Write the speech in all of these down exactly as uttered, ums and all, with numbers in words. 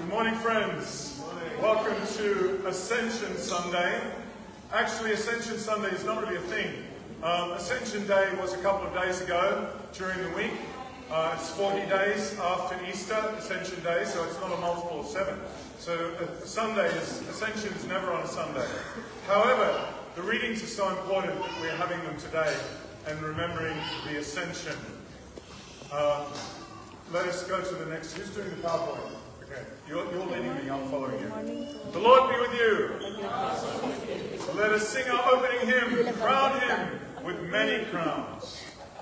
Good morning, friends. Morning. Welcome to Ascension Sunday. Actually, Ascension Sunday is not really a thing. Um, Ascension Day was a couple of days ago during the week. Uh, it's forty days after Easter, Ascension Day, so it's not a multiple of seven. So uh, Sunday is, Ascension is never on a Sunday. However, the readings are so important that we're having them today and remembering the Ascension. Uh, let us go to the next. Who's doing the PowerPoint? Okay, you're, you're leading me, I'm following you. The Lord be with you. So let us sing our opening hymn, Crown Him with Many Crowns.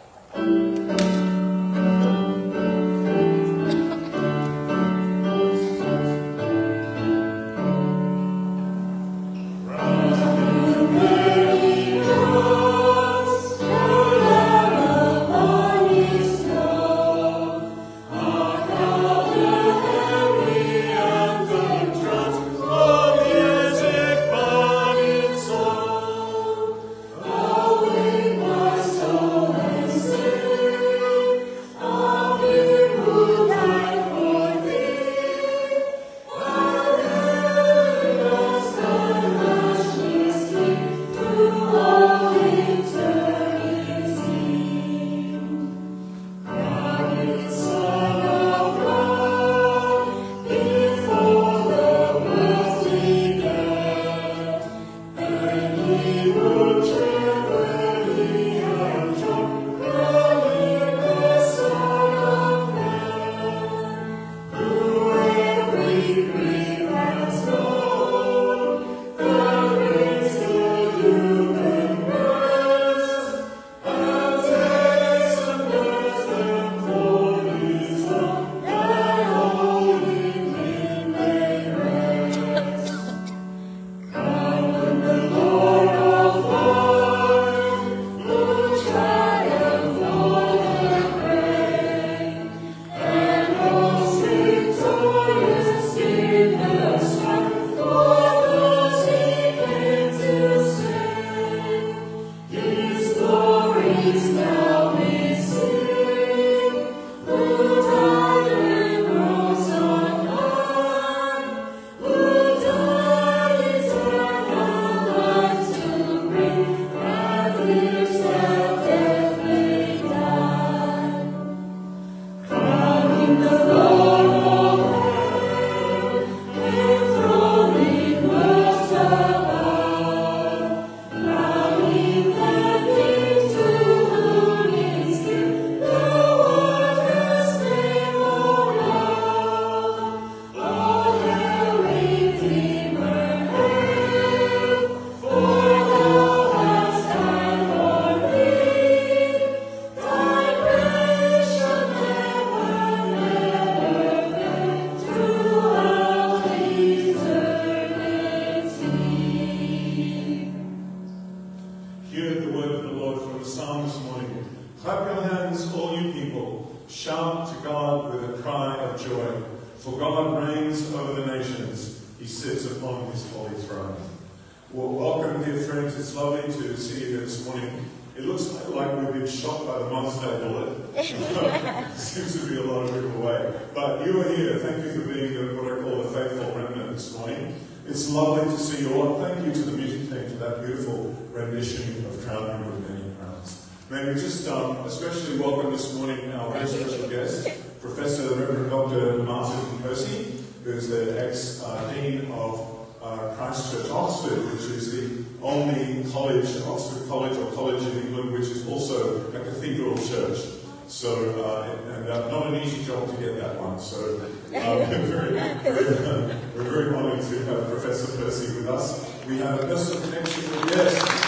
Especially welcome this morning our very special guest, Professor Reverend Doctor Martyn Percy, who is the ex-dean of uh, Christ Church, Oxford, which is the only college, Oxford College or college in England, which is also a cathedral church. So, uh, and uh, not an easy job to get that one. So, um, we're, very, very, uh, we're very honoured to have Professor Percy with us. We have a personal connection with yes.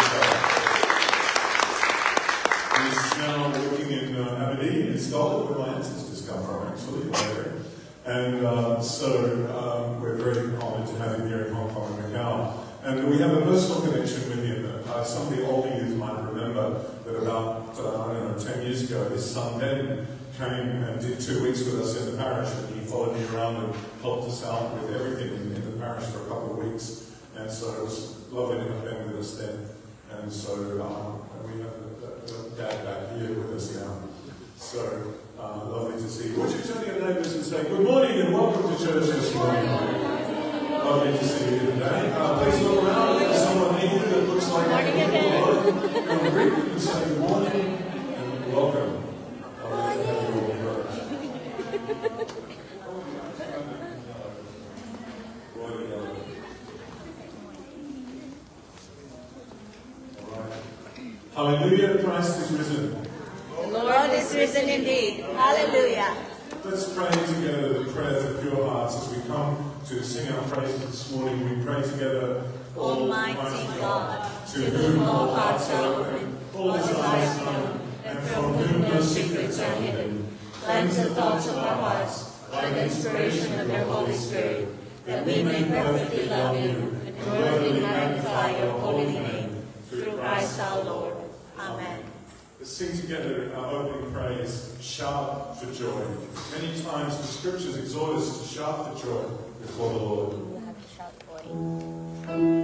Now working in uh, Aberdeen, in Scotland, where my ancestors come from, actually, there. And uh, so um, we're very honoured to have him here in Hong Kong and Macau. And we have a personal connection with him. Uh, some of the older youth might remember that about, uh, I don't know, ten years ago, his son Ben came and did two weeks with us in the parish, and he followed me around and helped us out with everything in, in the parish for a couple of weeks. And so it was lovely to have Ben with us then. And so um, we have a, a, a dad back here with us now. So uh, lovely to see you. Would you turn to your neighbours and say, good morning and welcome to church this morning. Lovely to see you today. Uh, please look around. If there's someone near that looks like morning a again. Come and greet them and say good morning and welcome. Lovely to have you all approach. Hallelujah, Christ is risen. The Lord is risen indeed. Hallelujah. Let's pray together the prayers of pure hearts as we come to sing our praises this morning. We pray together, Almighty God, to whom all hearts are open, all desires known, and from whom no secrets are hidden. Cleanse the thoughts of our hearts by the inspiration of your Holy Spirit, that we may perfectly love you and worthily magnify your holy name, through Christ our Lord. Amen. Let's sing together our opening praise, Shout for Joy. Many times the scriptures exhort us to shout for joy before the Lord. We'll have to shout for you.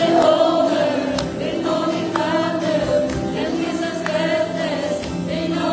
They know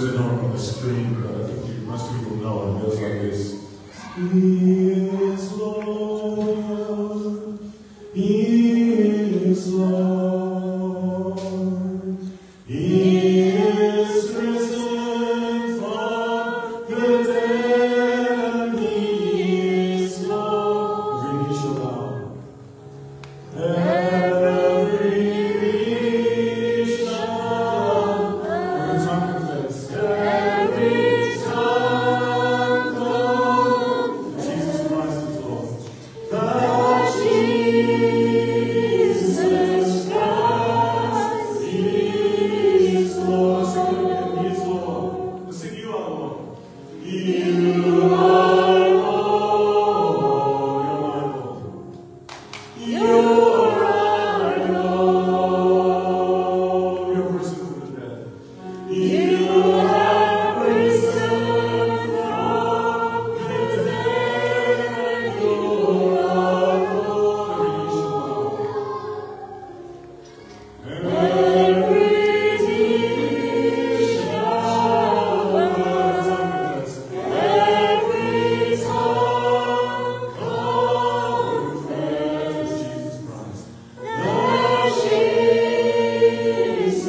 words are not on the screen, but I think you, most people know it. It goes like this. He is Lord. He is Lord. He is risen from the dead, and He is Lord. Every knee shall bow. Every knee shall bow. Every tongue confess. Every tongue confess. Jesus Christ is Lord. That Jesus Christ is Lord. Sing it again. He is Lord. Let's sing, you are Lord. You are Lord. You're my Lord. You are our Lord. You have risen from the dead. You have risen from the dead. You are Lord. Every knee shall bow. Every tongue confess. Jesus Christ. That Jesus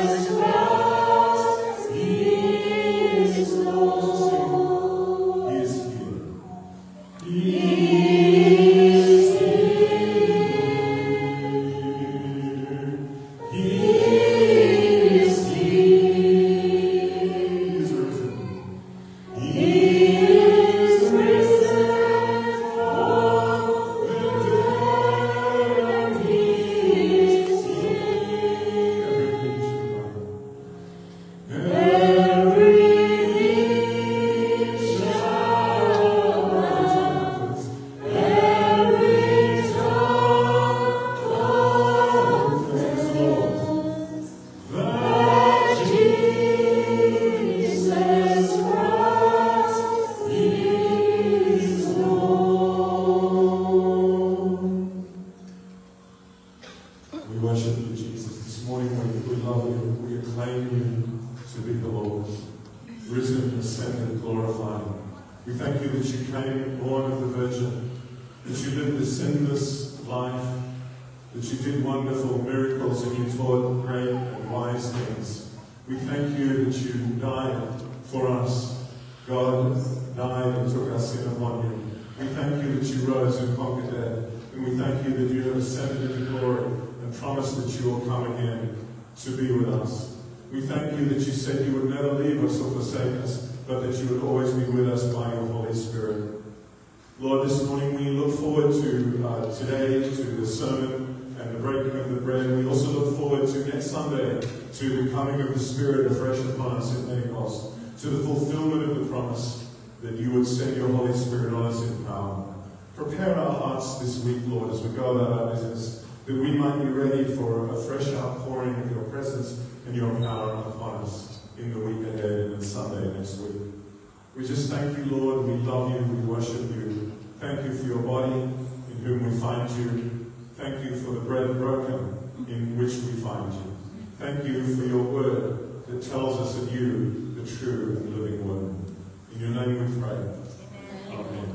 Christ is Lord. He is here. He is here. He is here. He is risen. He is risen from the dead, and He is here. Every knee shall bow. Every tongue confess, Lord, that Jesus Christ is Lord. We worship you, Jesus. This morning we, we love you. We acclaim you to be the Lord, risen, ascended, glorified. We thank you that you came, born of the Virgin, that you lived a sinless life, that you did wonderful miracles and you taught great and wise things. We thank you that you died for us. God died and took our sin upon you. We thank you that you rose and conquered death. And we thank you that you have ascended into glory and promised that you will come again to be with us. We thank you that you said you would never leave us or forsake us, but that you would always be with us by your Holy Spirit. Lord, this morning we look forward to uh, today, to the sermon and the breaking of the bread. We also look forward to next Sunday, to the coming of the Spirit afresh upon us at Pentecost, to the fulfillment of the promise that you would send your Holy Spirit on us in power. Prepare our hearts this week, Lord, as we go about our business, that we might be ready for a fresh outpouring of your presence and your power upon us in the week ahead and Sunday next week. We just thank you, Lord. We love you. We worship you. Thank you for your body in whom we find you. Thank you for the bread broken in which we find you. Thank you for your word that tells us of you, the true and living word. In your name we pray. Amen. Amen.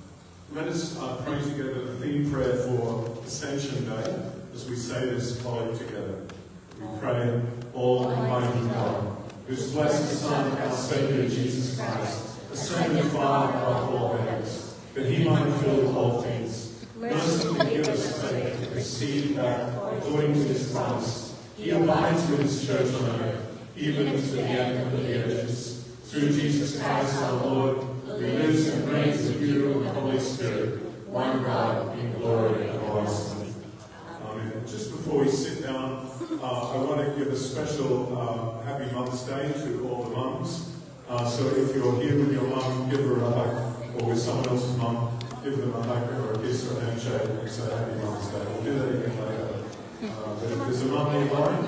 Let us uh, pray together the theme prayer for Ascension Day as we say this following together. We pray, Almighty God, whose blessed Son, our Saviour Jesus Christ, ascended far above all heavens, that he might fill all things. Mercifully give us faith to receive that, according to his promise, he abides with his church on earth, even to the end of the ages. Through Jesus Christ our Lord, who lives and reigns with you in the Holy Spirit, one God, in glory and honor. Amen. Just before we sit down, uh, I want to give a special uh, Happy Mother's Day to all the mums. Uh, so if you're here with your mum, give her a hug, or with someone else's mum, give them a hug or a kiss or a handshake and say Happy Mother's Day. We'll do that again later. Uh, but if there's a mum nearby, uh,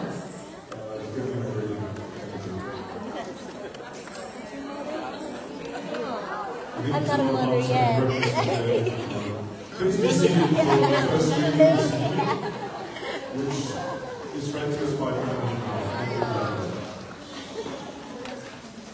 give them a greeting. I'm not a mother yet. Please be seated for the first reading, which is read to us by Prof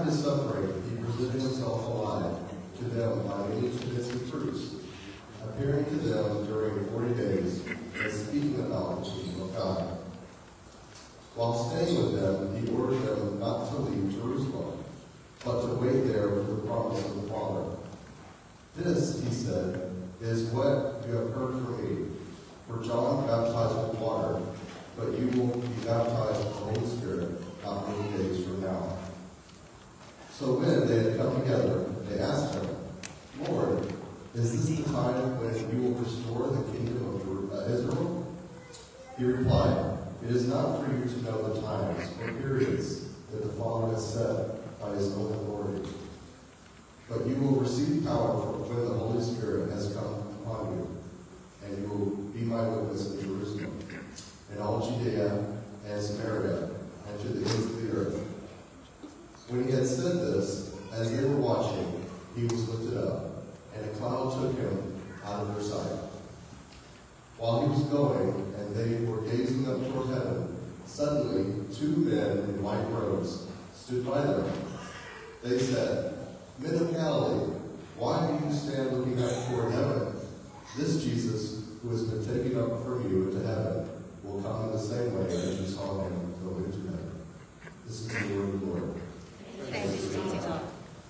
his suffering, he presented himself alive to them by many convincing proofs, appearing to them during forty days and speaking about the kingdom of God. While staying with them, he ordered them not to leave Jerusalem, but to wait there for the promise of the Father. This, he said, is what you have heard from me. For John baptized with water, but you will be baptized with the Holy Spirit not many days from now. So when they had come together, they asked him, Lord, is this the time when you will restore the kingdom of Israel? He replied, It is not for you to know the times or periods that the Father has set by his own authority. But you will receive power when the Holy Spirit has come upon you, and you will be my witness in Jerusalem, in all Judea and Samaria, and to the ends of the earth. When he had said this, as they were watching, he was lifted up, and a cloud took him out of their sight. While he was going, and they were gazing up toward heaven, suddenly two men in white robes stood by them. They said, Men of Galilee, why do you stand looking up toward heaven? This Jesus, who has been taken up from you into heaven, will come in the same way as you saw him go into heaven. This is the word of the Lord. Thanks be to God.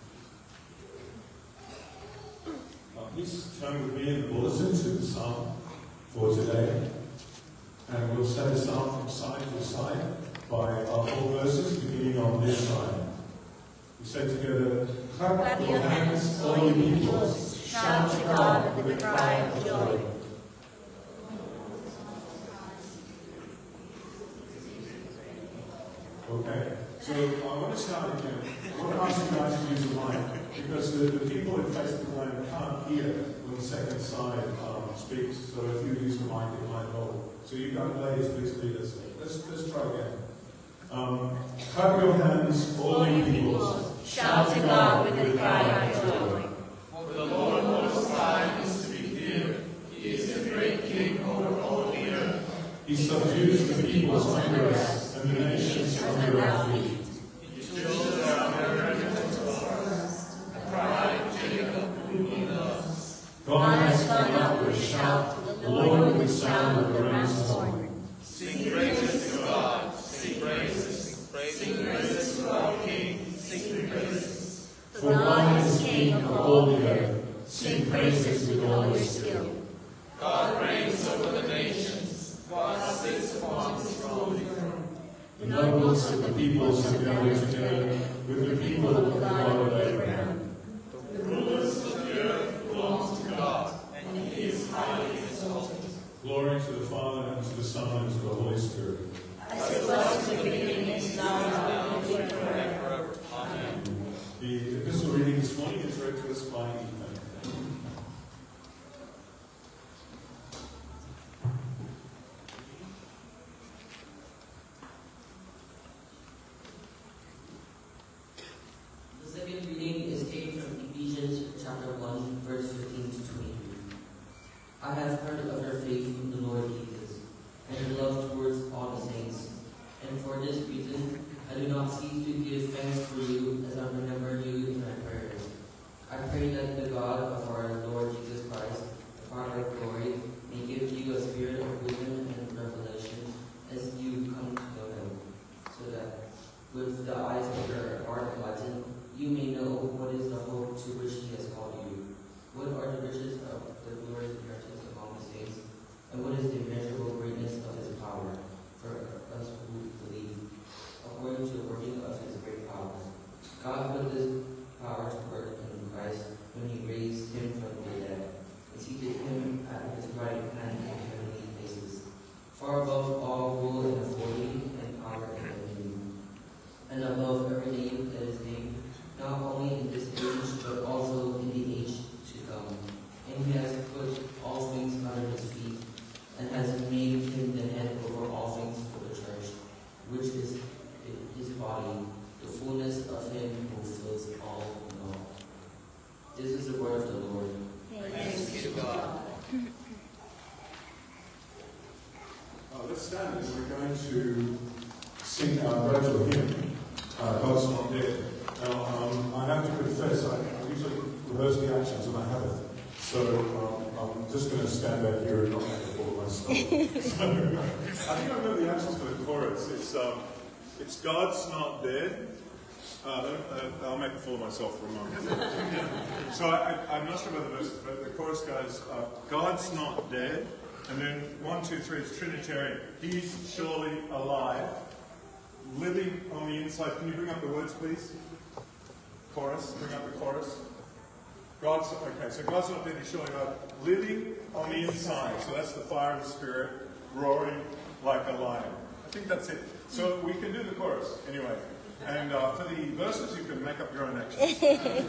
Uh, please turn with me in the bulletin to the psalm for today. And we'll say the psalm from side to side by our four verses, beginning on this side. We say together, Clap your hands, all you peoples, shout to God with a cry of joy. Okay, so I want to start again. I want to ask you guys to use the mic, because the, the people in Facebook land can't hear when the second side um, speaks, so if you use the mic, it might hold. So you guys, ladies, please lead us. Let's, let's try again. Um, clap your hands, all you peoples, shout to God with a cry of joy. For the Lord Most High is to be feared. He is the great King over all the earth. He subdues the peoples under us, and the nations under our feet. He children our inheritance for us, the pride of Jacob whom he loves. God has gone up with a shout, the Lord with the sound of the ram's horn. Sing praises to God, sing praises, sing praises to our King, sing praises. For God is King of all the earth, sing praises with all your skill. God reigns over the nations, God sits upon his holy throne. The nobles of the peoples have gathered together with the people of the God of Abraham. The rulers of the earth belong to God, and he is highly exalted. Glory to the Father, and to the Son, and to the Holy Spirit. As it was in the beginning, is now, and will be forever. Amen. The epistle reading this morning is read to us by Ethan. The second reading is taken from Ephesians chapter one, verse fifteen to twenty-three. I have heard of your faith in the Lord Jesus, and your love towards all the saints. And for this reason, I do not cease to give thanks for you as I remember you in my prayers. I pray that the God of our Lord Jesus Christ, the Father of glory, may give you a spirit of wisdom and revelation as you come to know him, so that with the eyes of your heart enlightened, you may know what is the hope to which he has called you, what are the riches of the glorious inheritance among the saints, and what is the immeasurable greatness of his power for us who believe, according to the working of his great power. God put this power to work in Christ when he raised him from the dead, and seated him at his right hand in heavenly places, far above all rule and authority and power and dominion, and above every name that is named, not only in this age, but also in the age to come. And he has put all things under his feet, and has made him the head over all things for the church, which is his body, the fullness of him who fills all in all. This is the word of the Lord. Thanks be to God. Uh, let's stand and we're going to sing our virtual hymn, uh, God's Not Dead. Now, um, I have to confess, I, I usually rehearse the actions and I haven't. So um, I'm just going to stand back here and not make a fool of myself. So, I think I know the actions for the chorus. It's, um, it's God's Not Dead. Uh, uh, I'll make a fool of myself for a moment. So I, I, I'm not sure about the verses, but the chorus goes, uh, God's not dead. And then one, two, three, it's Trinitarian. He's surely alive, living on the inside. Can you bring up the words, please? Chorus, bring up the chorus. God's, okay, so God's not dead, he's surely alive, living on the inside. So that's the fire of the Spirit, roaring like a lion. I think that's it. So we can do the chorus anyway. And uh, for the verses, you can make up your own actions.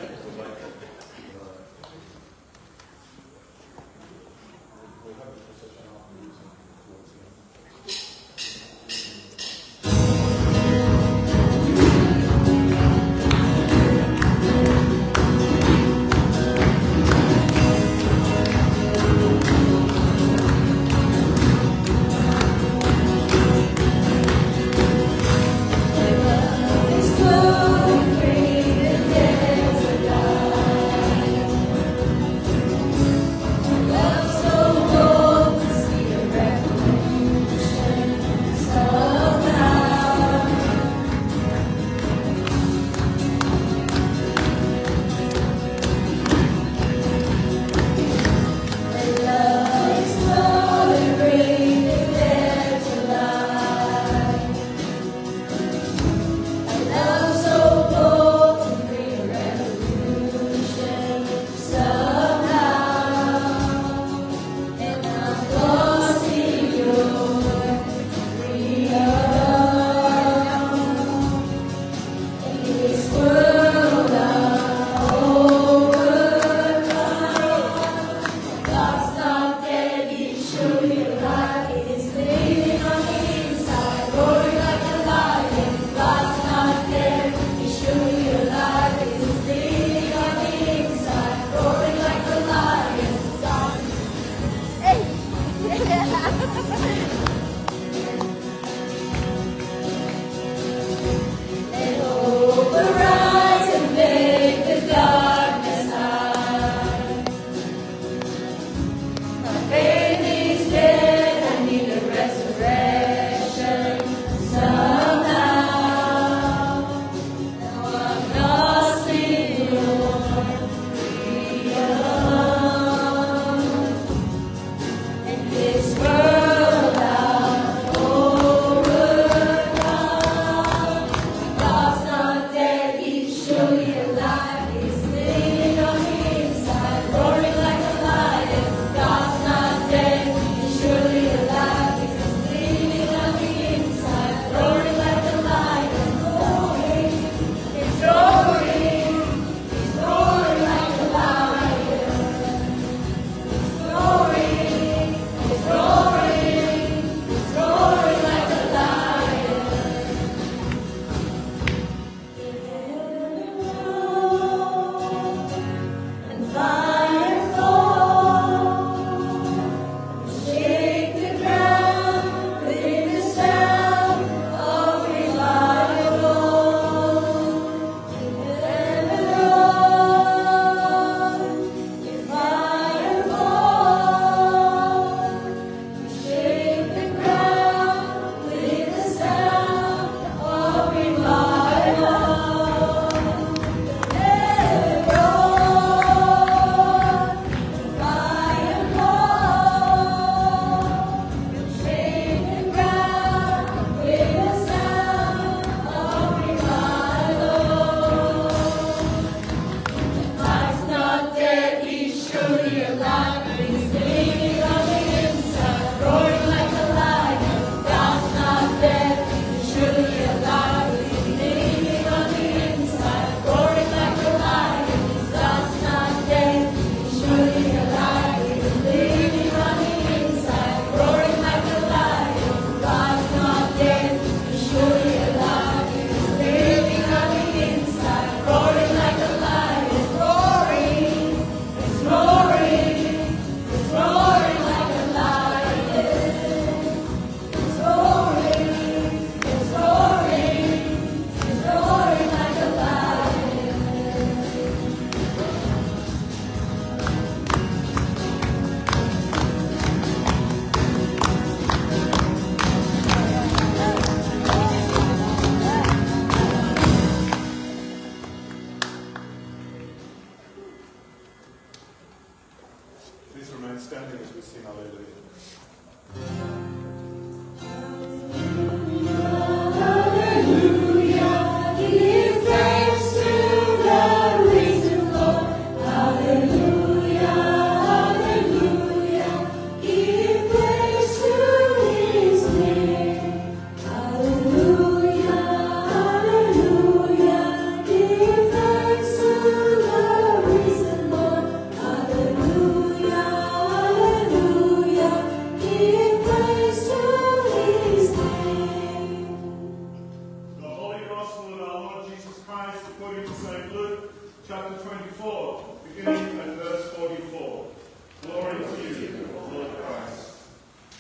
This world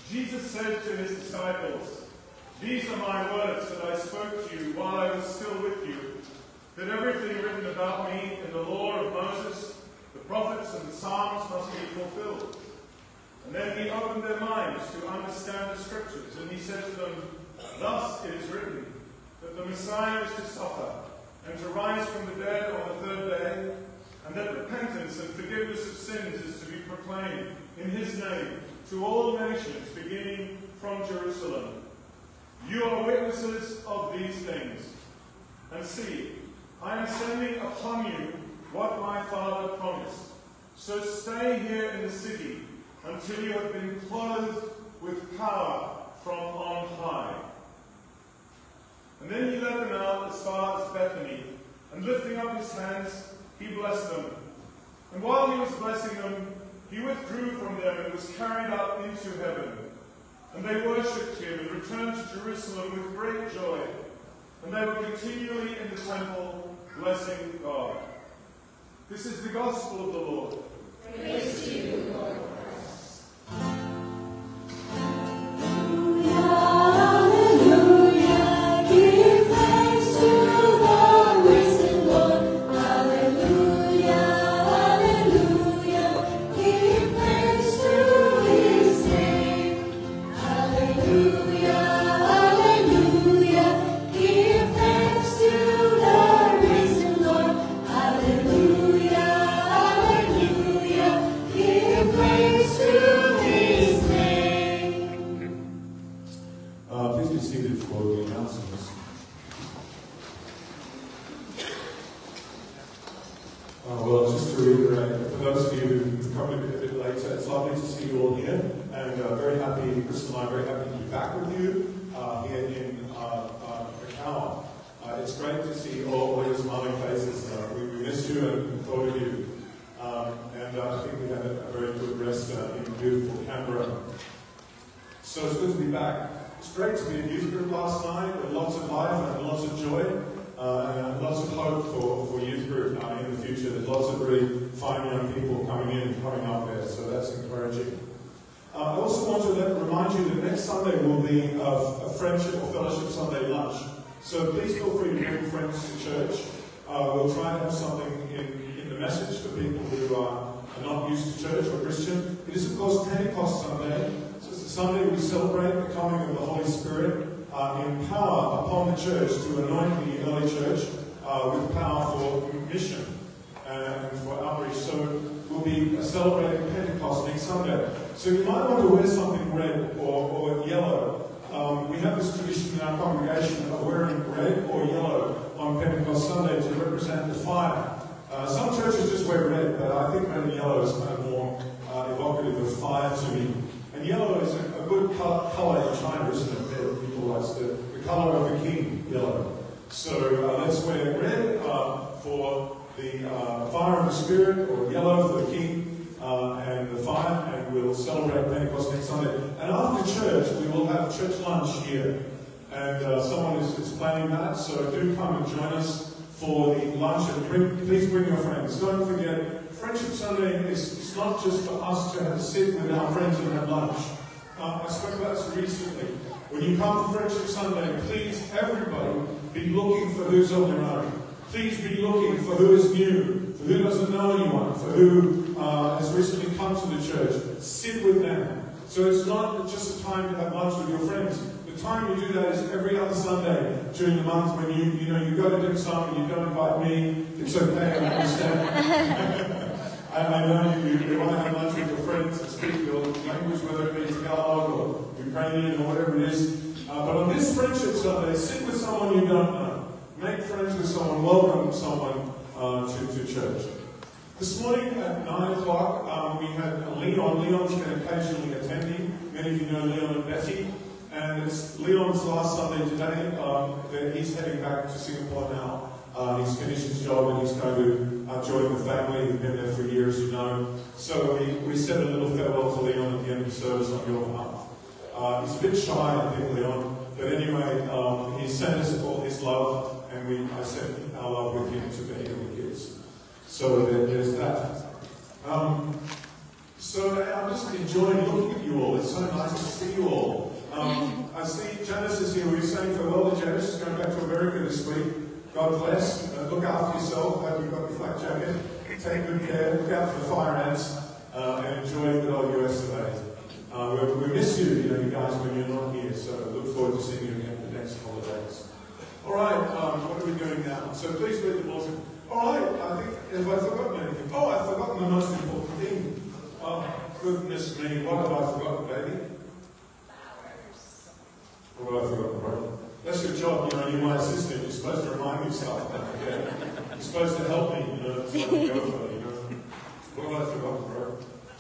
Jesus said to his disciples, "These are my words that I spoke to you while I was still with you, that everything written about me in the law of Moses, the prophets and the Psalms must be fulfilled." And then he opened their minds to understand the scriptures, and he said to them, "Thus it is written, that the Messiah is to suffer, and to rise from the dead on the third day, and that repentance and forgiveness of sins is to be proclaimed in his name to all nations, beginning from Jerusalem. You are witnesses of these things. And see, I am sending upon you what my Father promised. So stay here in the city until you have been clothed with power from on high." And then he led them out as far as Bethany, and lifting up his hands, he blessed them. And while he was blessing them, he withdrew from them and was carried up into heaven. And they worshipped him and returned to Jerusalem with great joy. And they were continually in the temple, blessing God. This is the gospel of the Lord. Praise to you, Lord. So it's good to be back. It's great to be in youth group last night with lots of life and lots of joy uh, and lots of hope for, for youth group uh, in the future. There's lots of really fine young people coming in and coming up there, so that's encouraging. Uh, I also want to let, remind you that next Sunday will be a, a Friendship or Fellowship Sunday lunch. So please feel free to bring friends to church. Uh, we'll try and have something in, in the message for people who are, are not used to church or Christian. It is, of course, Pentecost Sunday. Sunday we celebrate the coming of the Holy Spirit uh, in power upon the church to anoint the early church uh, with power for mission and for outreach. So we'll be celebrating Pentecost next Sunday. So you might want to wear something red or, or yellow. Um, we have this tradition in our congregation of wearing red or yellow on Pentecost Sunday to represent the fire. Uh, some churches just wear red, but I think red and yellow is kind of more uh, evocative of fire to me. And yellow is a, a good color, color in China, isn't it? People like the, the color of the king, yellow. So uh, let's wear red uh, for the uh, fire of the Spirit, or yellow for the king uh, and the fire, and we'll celebrate Pentecost next Sunday. And after church, we will have church lunch here. And uh, someone is, is planning that, so do come and join us for the lunch. And bring, please bring your friends. Don't forget, Friendship Sunday is it's not just for us to have to sit with our friends and have lunch. Uh, I spoke about this recently. When you come to Friendship Sunday, please, everybody, be looking for who's on their own. Please be looking for who is new, for who doesn't know anyone, for who uh, has recently come to the church. Sit with them. So it's not just a time to have lunch with your friends. The time you do that is every other Sunday during the month when you, you know, you go to dim sum and you don't invite me. It's okay, I understand. I, I know you, you want to have lunch with your friends and speak your language, whether it be Tagalog or Ukrainian or whatever it is. Uh, but on this Friendship Sunday, sit with someone you don't know. Make friends with someone, welcome someone uh, to, to church. This morning at nine o'clock, um, we had Leon. Leon's been occasionally attending. Many of you know Leon and Betty. And it's Leon's last Sunday today. Um, he's heading back to Singapore now. Uh, he's finished his job and he's going to uh, join the family. He's been there for years, you know. So we, we said a little farewell to Leon at the end of the service on your behalf. Uh, he's a bit shy, I think, Leon. But anyway, um, he sent us all his love, and we I sent our love with him to Betty and the kids. So there, there's that. Um, So I'm just enjoying looking at you all. It's so nice to see you all. Um, I see Janice is here. We're saying farewell to Janice. She's going back to America this week. God bless. Uh, look after yourself. Hope you've got your flak jacket. Take good care. Look out for the fire ants. Uh, and enjoy the old U S today. Uh, we, we miss you, you know, you guys, when you're not here. So look forward to seeing you again the next holidays. All right, um, what are we doing now? So please read the bulletin. All right, I think, have I forgotten anything? Oh, I've forgotten the most important thing. Oh, goodness me, what have I forgotten, baby? What have I forgotten, bro? That's your job, you know, you're my assistant. You're supposed to remind me of stuff. Yeah. You're supposed to help me, you know, so I can go for it, you know. What have I forgotten, bro?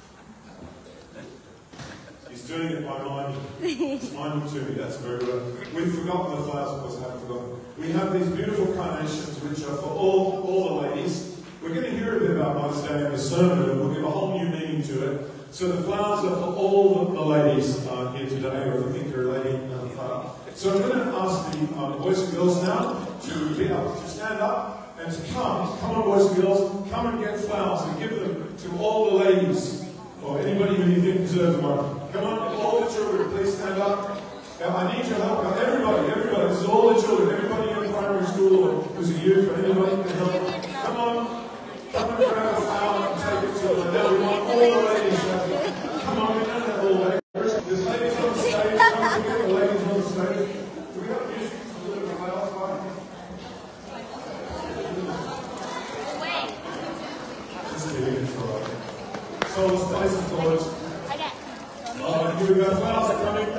He's doing it by minding. It's minding to me, that's very good. We've forgotten the flowers, of course, I haven't forgotten. We have these beautiful carnations, which are for all, all the ladies. We're going to hear a bit about Mother's Day in the sermon, and we'll give a whole new meaning to it. So the flowers are for all the, the ladies uh, here today, or if you think you're a lady, uh, flower. So I'm going to ask the um, boys and girls now to get up, to stand up, and to come. Come on, boys and girls, come and get flowers and give them to all the ladies, or anybody who you think deserves one. Come on, all the children, please stand up. Now, I need your help. Now, everybody, everybody, this is all the children, everybody in primary school or who's a youth, or anybody can help. Come on, come and grab a flower and take it to them. Now, we want all the ladies shouting. Come on, we don't have all ladies. There's ladies on the stage. Come on, get the ladies on the stage. Do we have music to deliver flowers by? This is the intro. So let's play some chords. Oh, here we go. Flowers are coming.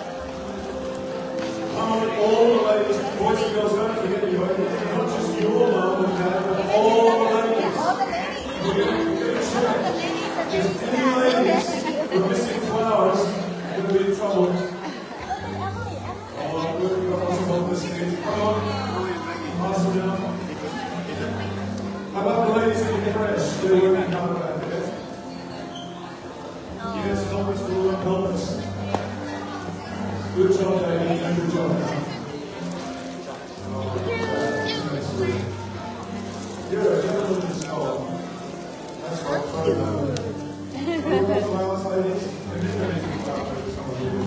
Come on, all the ladies, boys and girls, don't forget you, not just your mum and dad, but all the ladies. All the ladies. We're going to check. All the ladies are very If any ladies who are missing flowers, you're going to be in trouble. Oh, good, we've got lots of help listening. Come on. Pass them down. How about the ladies in the creche? They're working hard about it. Yes, help us, Lord, help us. Good job, David, and good job. You're a gentleman as well. That's right, throw them. Throw them flowers, ladies. And then there's some flowers. Some of you.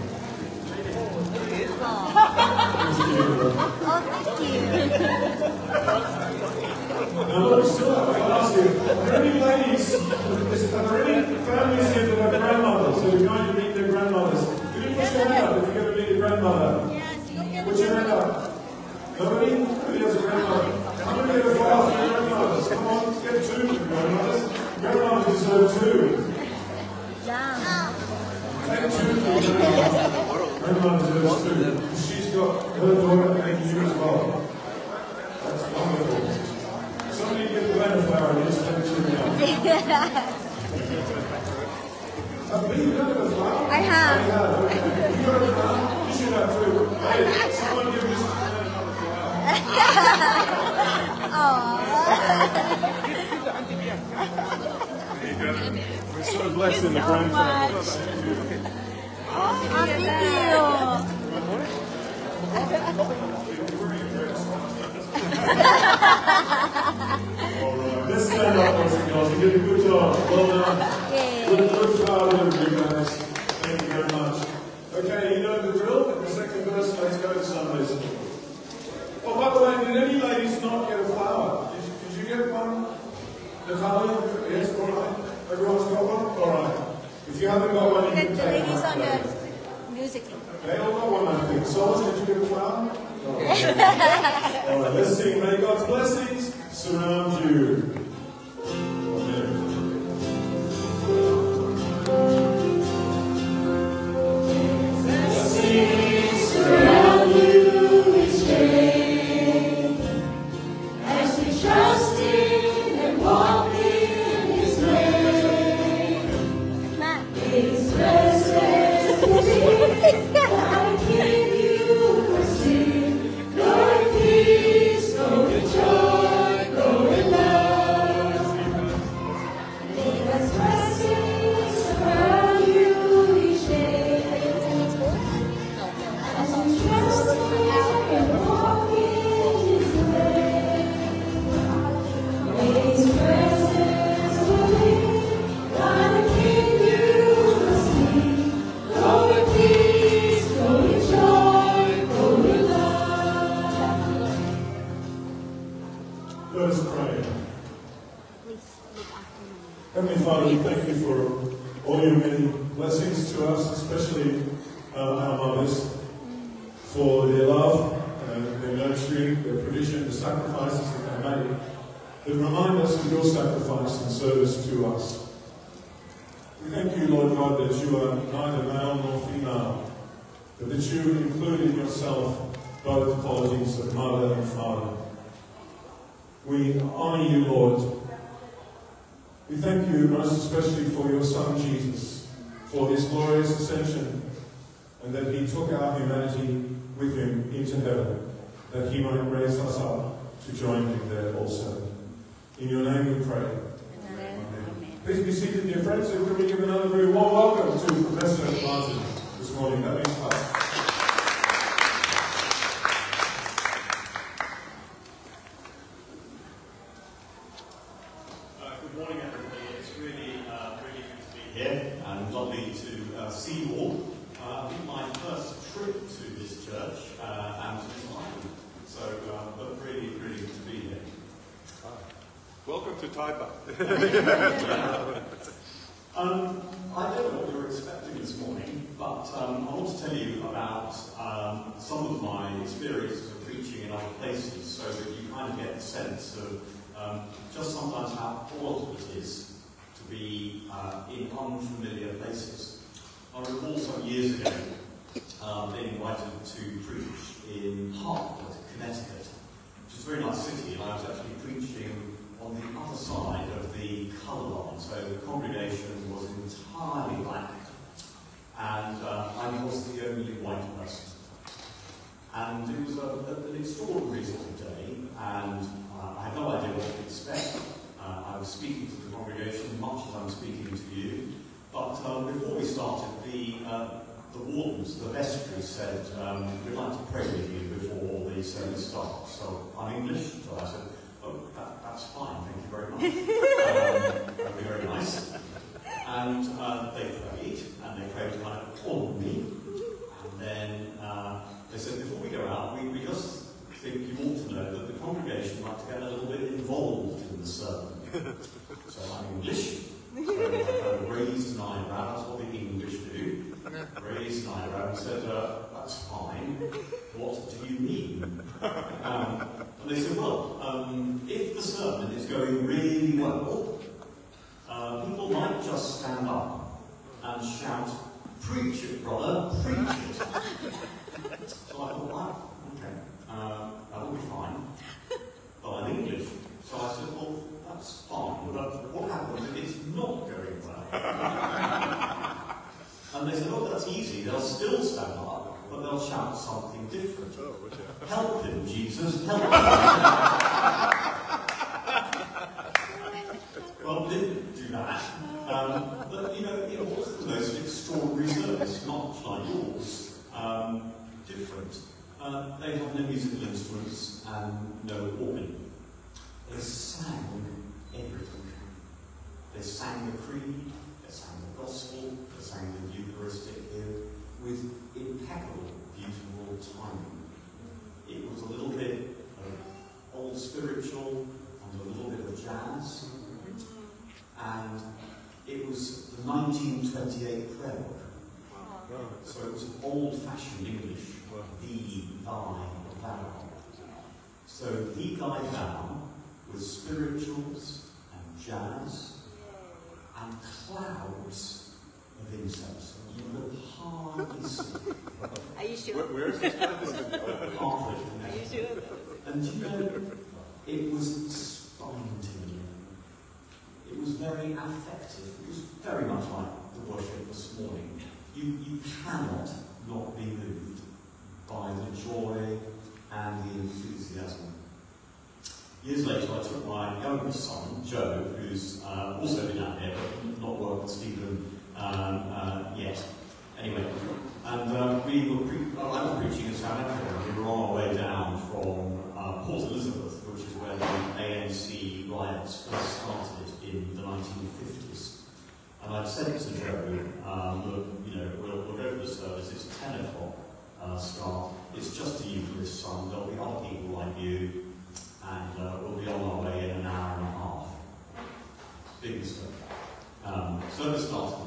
Oh, thank you. Now, look, still have to ask you, are there any ladies, are there any families here that have grandmothers who are going to meet their grandmothers? Can you put your hand up if you're going to meet your grandmother? Put your hand up. Nobody? Nobody has a grandmother? Come and get a flower for your grandmothers. Come on, let's get two for your grandmothers. Grandmothers deserve two. Yeah. Take two for your grandmother. Grandmother deserves two. She's got her daughter and you as well. That's wonderful. Somebody give the man a flower and just take two now. Have you done a flower? I have. I have. Okay. You got a flower? You should have two. Hey, someone give Mister Man another flower. We're so blessed in the grandfamily. Oh, thank you. Alright, let's stand up, boys and girls. You did a good job. Well done. Good, good job, you guys. Thank you very much. Okay, you know the drill. In the second verse, let's go to Sundays. Oh, by the way, did any ladies not get a flower? Did you, did you get one? Natalia? Yes, alright. Everyone's got one? Alright. If you haven't got one, you can The take ladies one. on the music. They all got one, I think. Solus, did you get a flower? Alright, all right, let's sing. May God's blessings surround you. Amen. Blessings surround you each day, as we trust in and walk in His way. His presence is I give you mercy, Lord, peace, go with joy, go with love. Father, we thank you for all your many blessings to us, especially uh, our mothers, for their love, uh, their nurturing, their provision, the sacrifices that they make, that remind us of your sacrifice and service to us. We thank you, Lord God, that you are neither male nor female, but that you include in yourself both qualities of mother and father. We honour you, Lord. We thank you most especially for your Son, Jesus, for his glorious ascension, and that he took our humanity with him into heaven, that he might raise us up to join him there also. In your name we pray. Amen. Amen. Please be seated, dear friends, and can we give another very warm welcome to Professor Martyn this morning. That means us. Good morning, everybody. It's really, uh, really good to be here and lovely to uh, see you all. Uh, I think my first trip to this church uh, and to this island, so uh, but really, really good to be here. Welcome to Taipa. um, I don't know what you're expecting this morning, but um, I want to tell you about um, some of my experiences of preaching in other places, so that you kind of get a sense of um, just sometimes how odd it is to be uh, in unfamiliar places. I recall some years ago um, being invited to preach in Hartford, Connecticut, which is a very nice city, and I was actually preaching on the other side of the colour line, so the congregation was entirely black, and uh, I was the only white person. And it was a, a, an extraordinary sort of day, and uh, I had no idea what to expect. Uh, I was speaking to the congregation much as I'm speaking to you, but um, before we started, the, uh, the wardens, the vestry said, um, we'd like to pray with you before the service starts. So I'm English, so I said, oh, that, that's fine, thank you very much. um, that'd be very nice. And uh, they prayed, and they prayed kind of for me. And then uh, they said, before we go out, we, we just think you ought to know that the congregation might get a little bit involved in the sermon. So I'm English, so I kind of raised an eyebrow, that's what the English do. Raised an eyebrow and said, uh, that's fine, what do you mean? Um, and they said, well, um, if the sermon is going really well, uh, people might just stand up and shout, preach it, brother, preach it. So I thought, wow, okay, uh, that will be fine. But I'm English. So I said, well, that's fine, but what happens if it's not going well? And they said, oh, that's easy, they'll still stand up, but they'll shout something different. Help him, Jesus, help him. Well, didn't do that. Um, but, you know, it was the most extraordinary service, not like yours. Um, different. Uh, they have no musical instruments and no organ. They sang everything. They sang the creed, they sang the gospel, they sang the Eucharistic hymn with impeccable, beautiful timing. It was a little bit of old spiritual and a little bit of jazz. And it was the nineteen twenty-eight prayer book. So it was old-fashioned English. Thee, thy, thou. So thee, thy, thou with spirituals and jazz and clouds of incense. You could hardly see. Are you sure? Where, where is this? Halfway Are you connected. sure? And you know, it was spine-tingling. It was very affective. It was very much like the worship this morning. You, you cannot not be moved by the joy and the enthusiasm. Years later, I took my youngest son, Joe, who's uh, also been out here, but not worked with Stephen um, uh, yet. Anyway, and uh, we were pre well, I was preaching in South Africa. We were on our way down from uh, Port Elizabeth, which is where the A N C riots first started in the nineteen fifties. And I'd said to Joe, um, look, you know, we'll, we'll go for the service. It's ten o'clock uh, start. It's just a Eucharist, son. There'll be other people like you, and uh, we'll be on our way in an hour and a half. Big mistake. Um,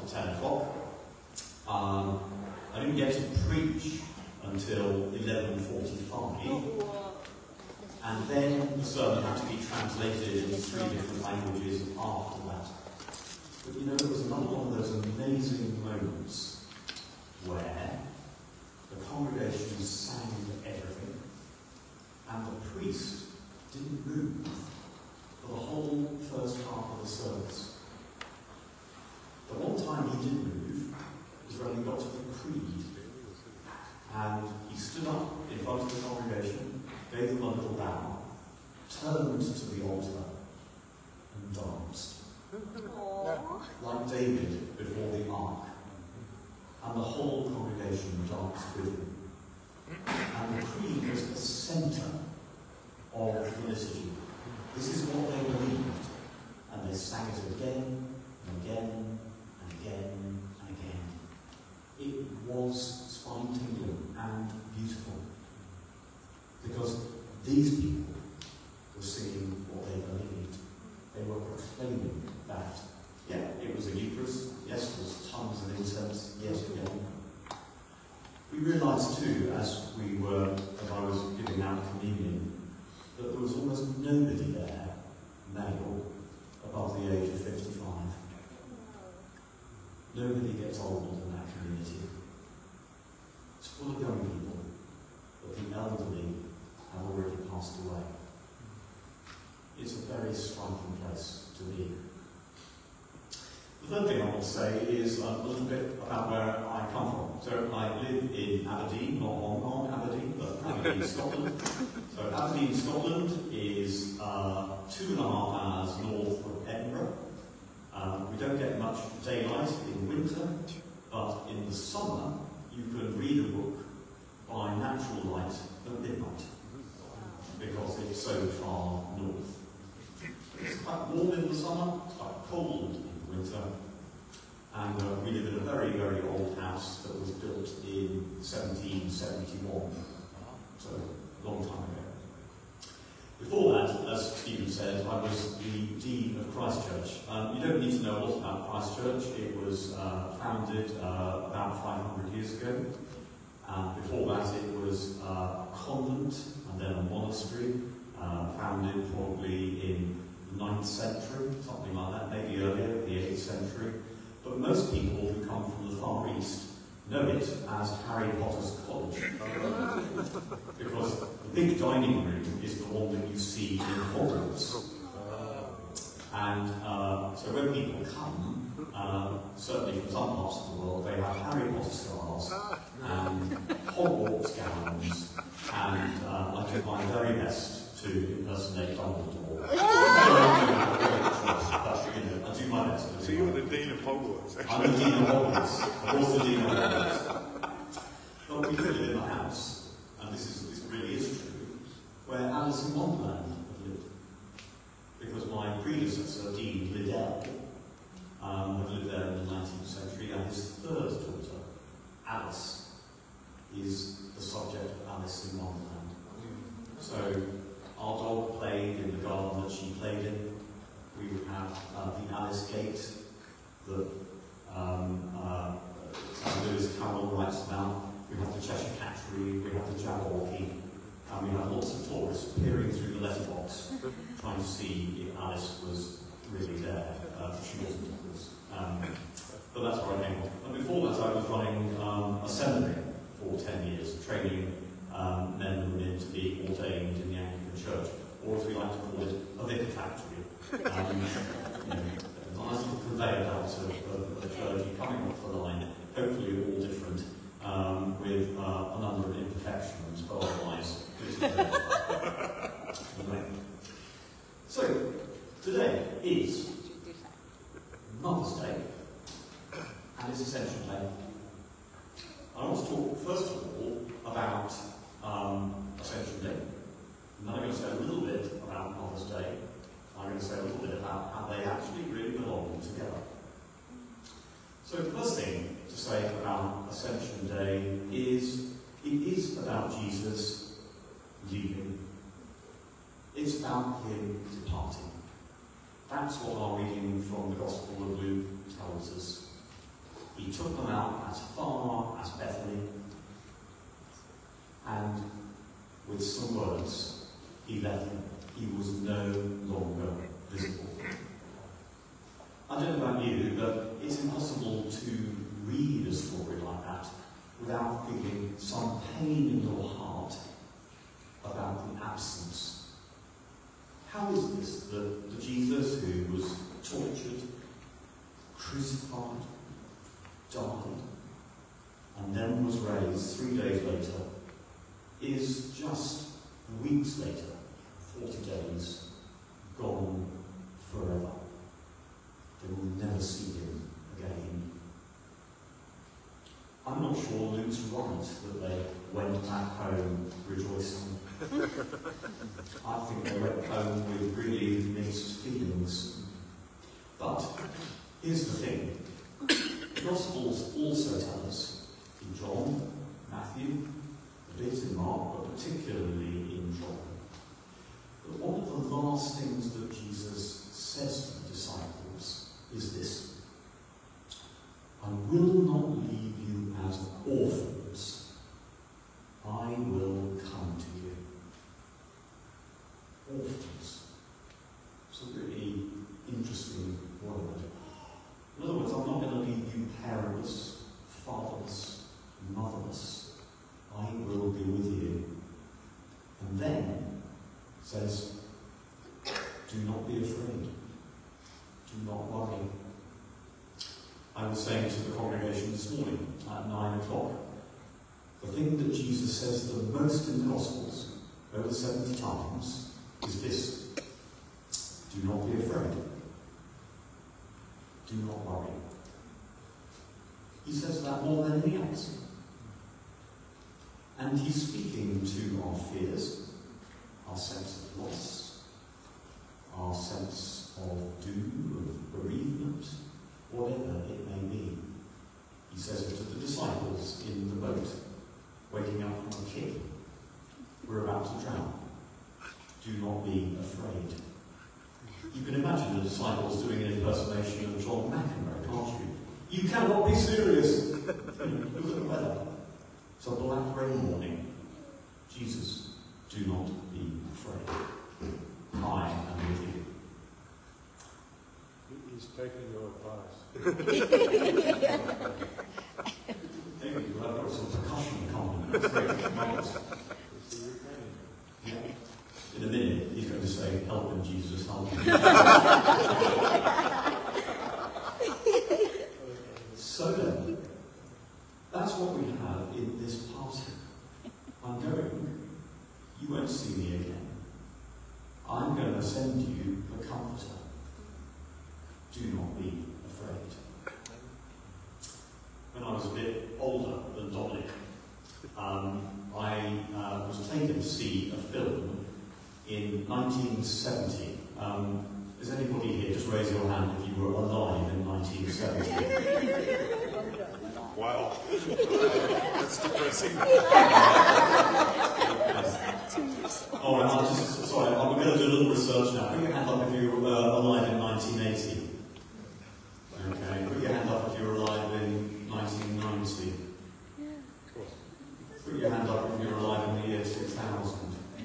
ten o'clock. Um, I didn't get to preach until eleven forty-five, and then the sermon had to be translated in three different languages after that. But you know, it was another one of those amazing moments where the congregation sang everything, and the priest didn't move for the whole first half of the service. The one time he did move was when we got to the creed, and he stood up in front of the congregation, gave them a little bow, turned to the altar, and danced. Like David before the ark. And the whole congregation danced with him. And the creed was the centre of the liturgy. This is what they believed. And they sang it again, and again, and again, and again. It was spine-tingling and beautiful. Because these people were singing what they believed. They were proclaiming that, yeah, it was a Eucharist, yes, there was tons of incense, yes, again. We realised too, as we were, as I was giving out communion, that there was almost nobody there, male, above the age of fifty-five. Nobody gets older than that community. It's full of young people, but the elderly have already passed away. It's a very striking place to be. The third thing I want to say is um, a little bit about where I come from. So I live in Aberdeen, not Hong Kong, Aberdeen, but Aberdeen, Scotland. So Aberdeen, Scotland is uh, two and a half hours north of Edinburgh. Um, we don't get much daylight in winter, but in the summer you can read a book by natural light at midnight, because it's so far north. It's quite warm in the summer, it's quite cold in the winter, and uh, we live in a very, very old house that was built in seventeen seventy-one, so a long time ago. Before that, as Stephen said, I was the Dean of Christ Church. Um, you don't need to know a lot about Christ Church. It was uh, founded uh, about five hundred years ago. And before that, it was uh, a convent and then a monastery, uh, founded probably in the ninth century, something like that, maybe earlier, the eighth century. But most people who come from the Far East know it as Harry Potter's College. Because the big dining room is the one that you see in Hogwarts. And uh, so when people come, uh, certainly from some parts of the world, they have Harry Potter scarves and Hogwarts gowns, and uh, I do my very best to impersonate Dumbledore. But, you know, I do my best. So you're the Dean of Hogwarts? I'm the Dean of Hogwarts. I'm also the Dean of Hogwarts. But we live in a house, and this is this really is true, where Alice in Wonderland had lived. Because my predecessor, Dean Liddell, um, had lived there in the nineteenth century, and his third daughter, Alice, is the subject of Alice in Wonderland. So our dog played in the garden that she played in. We would have uh, the Alice Gate that um, uh, Lewis Carroll writes about. We have the Cheshire Cattery, we have the Jabberwocky, and we have lots of tourists peering through the letterbox, trying to see if Alice was really there. Uh, she wasn't, of course. Um, but that's where I came from. And before that, I was running um, a seminary for ten years, training um, men and women to be ordained in the Anglican Church, or as we like to call it, a vicar factory. Um, you know, a nice little conveyor belt of, of, of clergy coming off the line, hopefully all different, um, with uh, a number of imperfections, but otherwise, anyway. So, today is Mother's Day, and it's Ascension Day. I want to talk first of all about um, Ascension Day, and then I'm going to say a little bit about Mother's Day. I'm going to say a little bit about how they actually really belong together. So the first thing to say about Ascension Day is it is about Jesus leaving. It's about him departing. That's what our reading from the Gospel of Luke tells us. He took them out as far as Bethany, and with some words, he left them. He was no longer visible. I don't know about you, but it's impossible to read a story like that without feeling some pain in your heart about the absence. How is this that the Jesus who was tortured, crucified, died, and then was raised three days later, is just weeks later, forty days, gone forever? They will never see him again. I'm not sure Luke's right that they went back home rejoicing. I think they went home with really mixed feelings. But here's the thing. The Gospels also tell us, in John, Matthew, a bit in Mark, but particularly in John, that one of the last things that Jesus says to the disciples is this: I will not leave you as orphans. I will come to you. Orphans. It's a really interesting word. In other words, I'm not going to leave you parentless, fatherless, motherless. I will be with you. And then says, do not be afraid. Do not worry. I was saying to the congregation this morning at nine o'clock, the thing that Jesus says the most in the Gospels, over seventy times, is this: do not be afraid. Do not worry. He says that more than anything else. And he's speaking to our fears, our sense of loss, our sense of doom, of bereavement, whatever it may be. He says it to the disciples in the boat, waking up from a kid. We're about to drown. Do not be afraid. You can imagine the disciples doing an impersonation of John McEnroe, can't you? You cannot be serious. Look at the weather. It's a black rain morning. Jesus, do not be afraid. I am with you. He's taking your advice. Thank you. I've got some percussion coming. That's great. Marvelous. Yeah. In a minute, he's going to say, help him, Jesus, help him. So then, that's what we have in this party. I'm going, you won't see me again. I'm going to send you the Comforter. Do not be afraid. When I was a bit older than Dominic, um, I uh, was taken to see a film in nineteen seventy. Um, is anybody here? Just raise your hand if you were alive in nineteen seventy. Wow. That's depressing. All right, I'll just, sorry, I'm going to do a little research now. Put your hand up if you were uh, alive in nineteen eighty. Okay, put your hand up if you were alive in nineteen ninety. Put your hand up if you were alive in the year two thousand.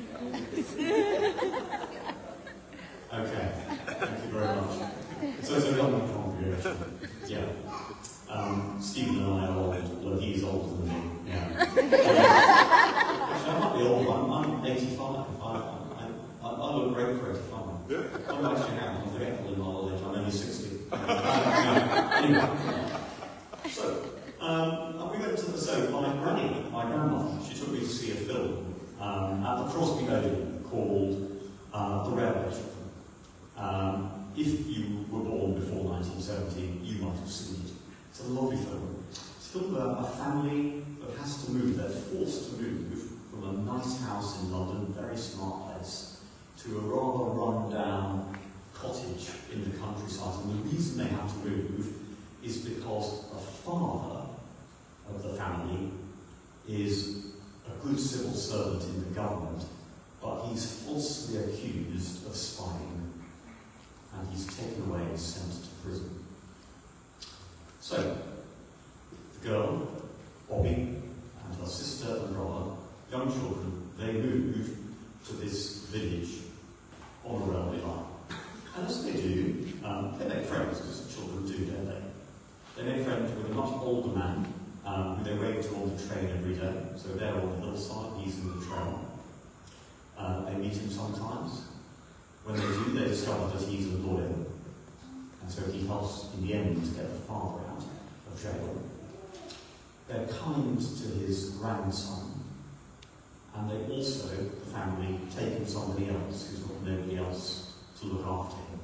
Okay, thank you very much. So it's a young congregation. Yeah. Um, Stephen and I are old. Well, he's older than me. Yeah. Actually, I might be old. I'm, I'm eighty-five. I, I, I, I look great for eighty-five. I'm actually now. I'm forgetful in my old age. I'm only sixty. Anyway. So, um, we went to the so my granny, my grandmother, she took me to see a film um, at the Crosby Odeon called uh, The Railway Children. Um, if you were born before nineteen seventy, you might have seen it. It's a lovely film. It's a film about a family that has to move. They're forced to move from a nice house in London, very smart place, to a rather run-down cottage in the countryside. And the reason they have to move is because the father of the family is a good civil servant in the government, but he's falsely accused of spying, and he's taken away and sent to prison. So, girl, Bobby, and her sister and brother, young children, they moved to this village on a railway line. And as they do, um, they make friends, because children do, don't they? They make friends with a much older man, um, who they wait to on the train every day. So they're on the hillside, he's in the train. Uh, they meet him sometimes. When they do, they discover that he's a lawyer. And so he helps, in the end, to get the father out of jail. They're kind to his grandson. And they also, the family, take in somebody else who's got nobody else to look after him.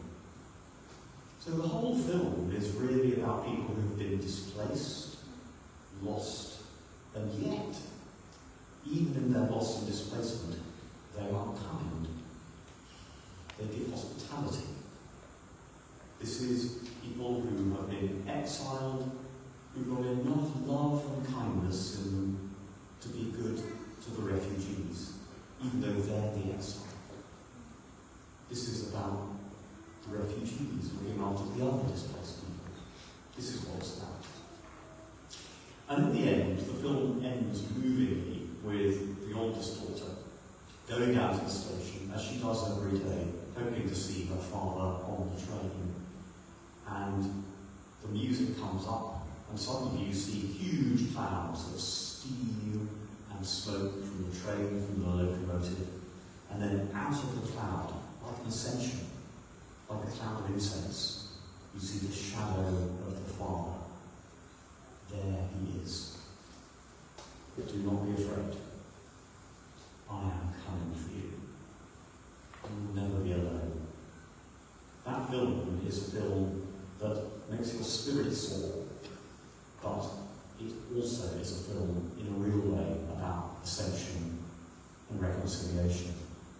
So the whole film is really about people who've been displaced, lost, and yet, even in their loss and displacement, they are kind. They give hospitality. This is people who have been exiled, who've got enough love and kindness in them to be good to the refugees, even though they're the exile. This is about the refugees looking after the other displaced people. This is what it's about. And in the end, the film ends movingly with the oldest daughter going down to the station, as she does every day, hoping to see her father on the train. And the music comes up, and suddenly you see huge clouds of steam and smoke from the train, from the locomotive, and then out of the cloud, like an ascension, like a cloud of incense, you see the shadow of the Father. There he is. But do not be afraid. I am coming for you. You will never be alone. That film is a film that makes your spirit soar, but it also is a film in a real way about ascension and reconciliation.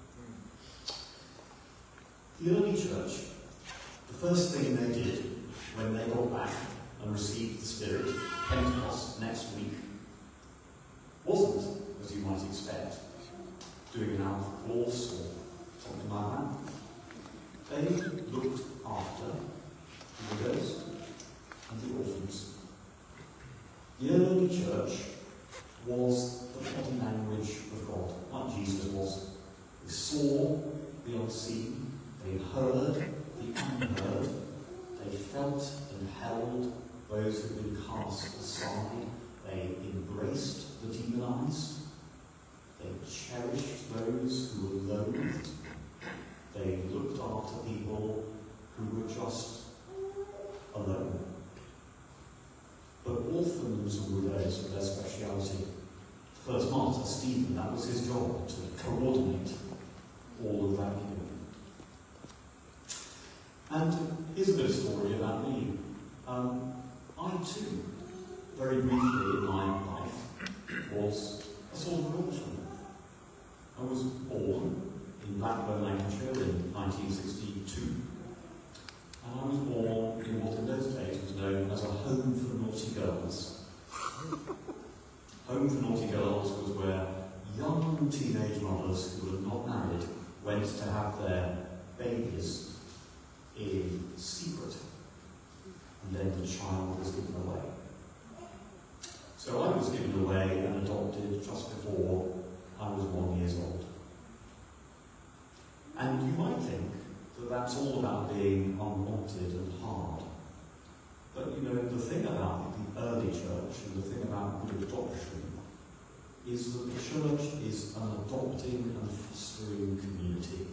The early church, the first thing they did when they got back and received the Spirit, Pentecost next week, wasn't, as you might expect, doing an alpha course or something like that. They looked after the widows and the orphans. The early church was the body language of God, like Jesus was. They saw the unseen, they heard the unheard, they felt and held those who had been cast aside, they embraced the demonized, they cherished those who were loathed, they looked after people who were just alone. But orphans and widows were their speciality. The first martyr, Stephen, that was his job, to coordinate all of that giving. And here's a bit of story about me. Um, I too, very briefly in my life, was a sort of an orphan. I was born in Blackburn, Lancashire in nineteen sixty-two. And I was born in what in those days was known as a home for naughty girls. Home for naughty girls was where young teenage mothers who were not married went to have their babies in secret, and then the child was given away. So I was given away and adopted just before I was one years old. And you might think that that's all about being unwanted and hard. But you know, the thing about the early church and the thing about good adoption is that the church is an adopting and fostering community.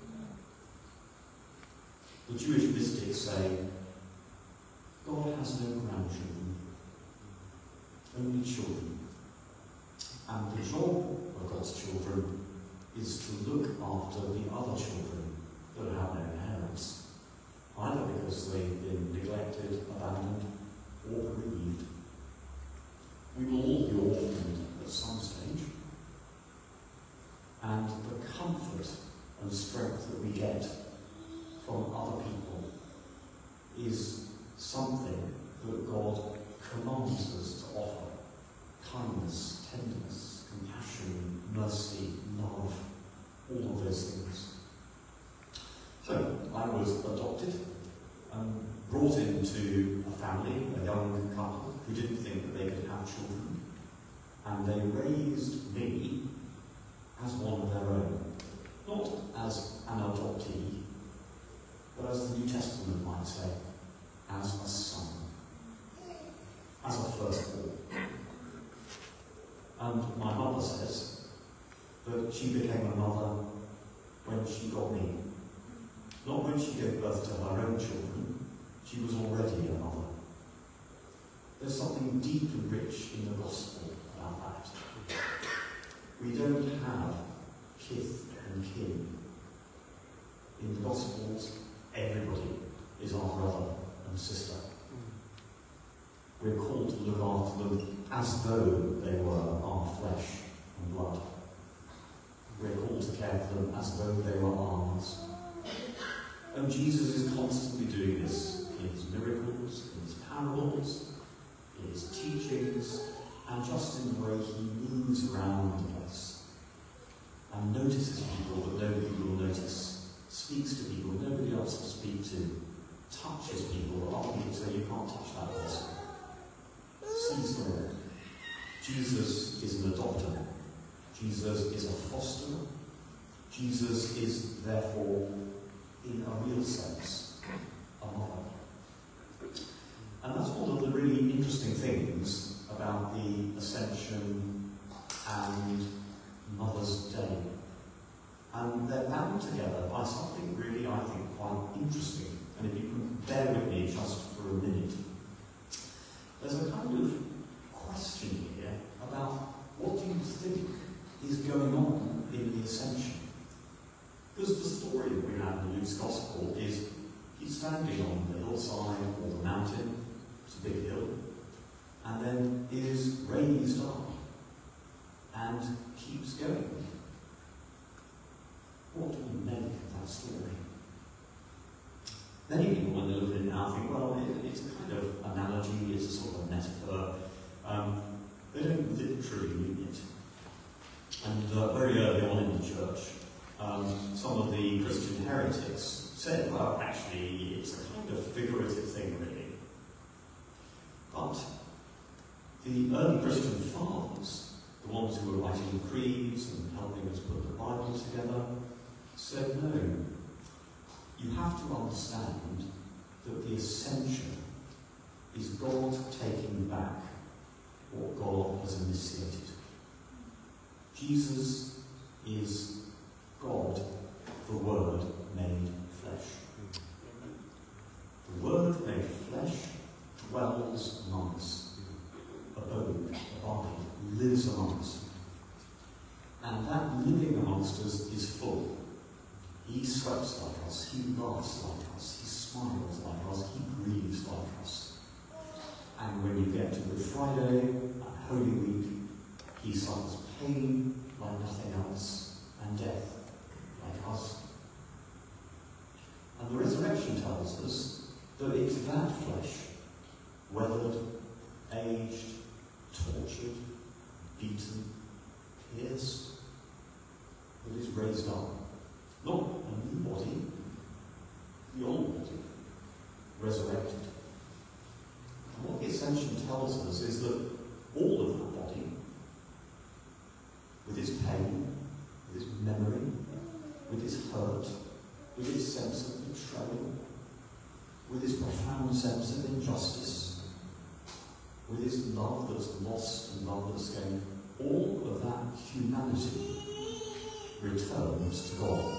The Jewish mystics say, God has no grandchildren, only children. And the job of God's children is to look after the other children that have no parents, either because they've been neglected, abandoned, or bereaved. We will all be orphaned at some stage. And the comfort and strength that we get from other people is something that God commands us to offer. Kindness, tenderness, compassion, mercy, love, all of those things. So, I was adopted and brought into a family, a young couple, who didn't think that they could that she became a mother when she got me. Not when she gave birth to her own children, she was already a mother. There's something deep and rich in the gospel about that. We don't have kith and kin. In the Gospels, everybody is our brother and sister. We're called to look after them as though they were our flesh and blood. We're called to care for them as though they were ours. And Jesus is constantly doing this in his miracles, in his parables, in his teachings, and just in the way he moves around the place and notices people that nobody will notice, speaks to people nobody else will speak to, touches people that other people say you can't touch that person. Sees them all. Jesus is an adopter. Jesus is a fosterer. Jesus is, therefore, in a real sense, a mother. And that's one of the really interesting things about the Ascension and Mother's Day. And they're bound together by something really, I think, quite interesting. And if you can bear with me just for a minute. There's a kind of question here about what do you think is going on in the Ascension? Because the story that we have in Luke's Gospel is he's standing on the hillside or the mountain, it's a big hill, and then is raised up and keeps going. What do we make of that story? Many people, when they look at it now, think, well, it, it's a kind of analogy, it's a sort of metaphor. Um, they don't literally mean it. And uh, very early on in the church, um, some of the Christian heretics said, well, actually, it's a kind of figurative thing, really. But the early Christian fathers, the ones who were writing creeds and helping us put the Bible together, said, no, you have to understand that the Ascension is God taking back what God has initiated. Jesus is God, the Word made flesh. The Word made flesh dwells among us, abode, abide, lives among us. And that living amongst us is full. He sweats like us, he laughs like us, he smiles like us, he grieves like us. And when you get to Good Friday and Holy Week, he suffers pain like nothing else, and death like us. And the resurrection tells us that it's that flesh, weathered, aged, tortured, beaten, pierced, that is raised up. Not a new body, the old body, resurrected. And what the Ascension tells us is that all of the body, with its pain, with its memory, with its hurt, with its sense of betrayal, with its profound sense of injustice, with its love that's lost and love that's gained, all of that humanity returns to God.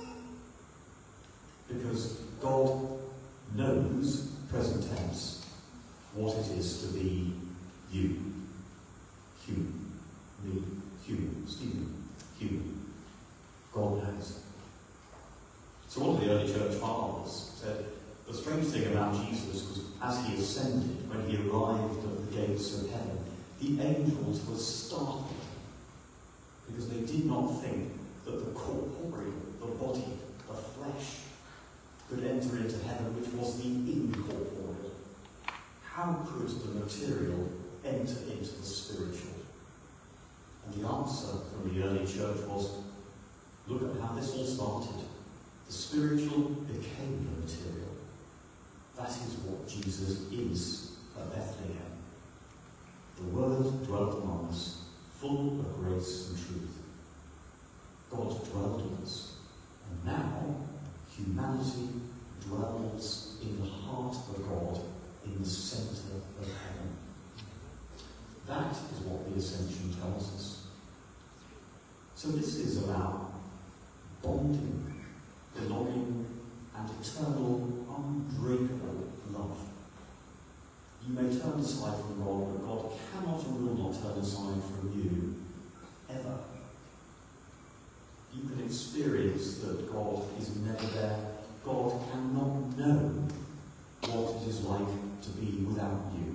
Because God knows, present tense, what it is to be you. Human. Me. Human. Stephen. Human. God knows. So one of the early church fathers said, the strange thing about Jesus was, as he ascended, when he arrived at the gates of heaven, the angels were startled, because they did not think that the corporeal, the body, the flesh, could enter into heaven, which was the incorporeal. How could the material enter into the spiritual? And the answer from the early church was, look at how this all started. The spiritual became the material. That is what Jesus is at Bethlehem. The Word dwelt among us, full of grace and truth. God dwelled with us, and now humanity dwells in the heart of God, in the centre of heaven. That is what the Ascension tells us. So this is about bonding, belonging, and eternal, unbreakable love. You may turn aside from God, but God cannot and will not turn aside from you, ever. You can experience that God is never there. God cannot know what it is like to be without you.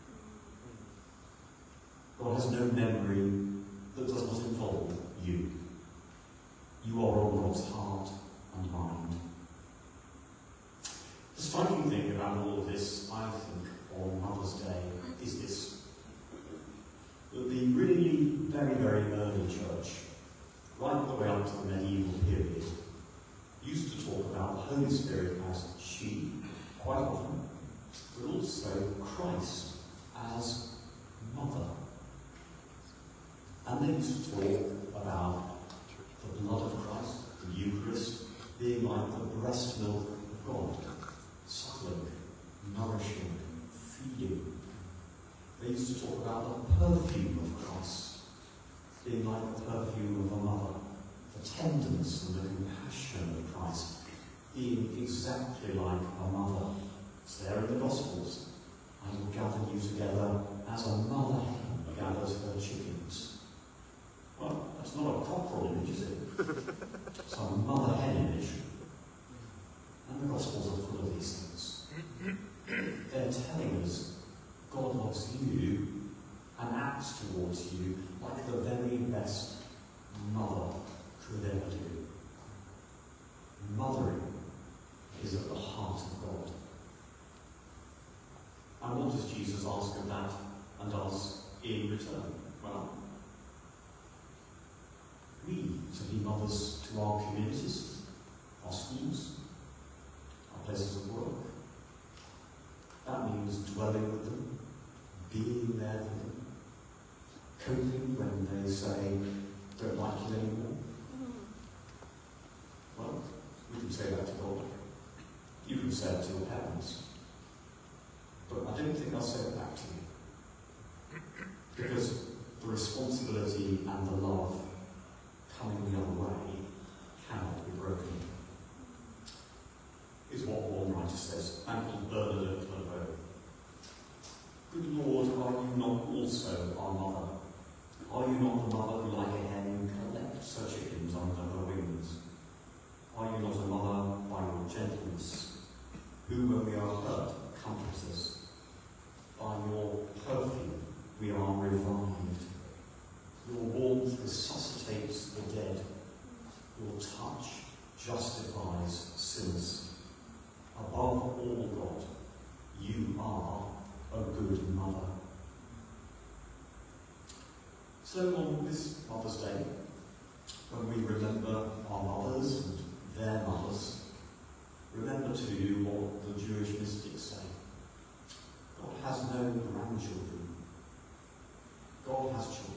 God has no memory that does not involve you. You are on God's heart and mind. The striking thing about all of this, I think, on Mother's Day is this. That the really very, very early church, right the way up to the medieval period, used to talk about the Holy Spirit as she, quite often, but also Christ as Mother. And they used to talk about the blood of Christ, the Eucharist, being like the breast milk of God, suckling, nourishing, feeding. They used to talk about the perfume of Christ, being like the perfume of a mother, the tenderness and the compassion of Christ, being exactly like a mother. It's there in the Gospels. I will gather you together as a mother hen gathers her chickens. Well, that's not a cockerel image, is it? It's a mother hen image. And the Gospels are full of these things. They're telling us God loves you and acts towards you like the very best mother could ever do. Mothering is at the heart of God. And what does Jesus ask of that and us in return? Well, we to be mothers to our communities, our schools, our places of work. That means dwelling with them, being there for them, coping when they say, don't like you anymore. Well, we can say that to God. You can say it to your parents. But I don't think I'll say it back to you. Because the responsibility and the love coming the other way cannot be broken. Is what one writer says. Thank you, Bernadette Clairvaux. Good Lord, are you not also our mother? Are you not the mother who, like a hen, collects her chickens under her wings? Are you not a mother by your gentleness, who, when we are hurt, comforts us? By your perfume we are revived. Your warmth resuscitates the dead. Your touch justifies sinners. Above all, God, you are a good mother. So on this Mother's Day, when we remember our mothers and their mothers, remember too what the Jewish mystics say. God has no grandchildren. God has children.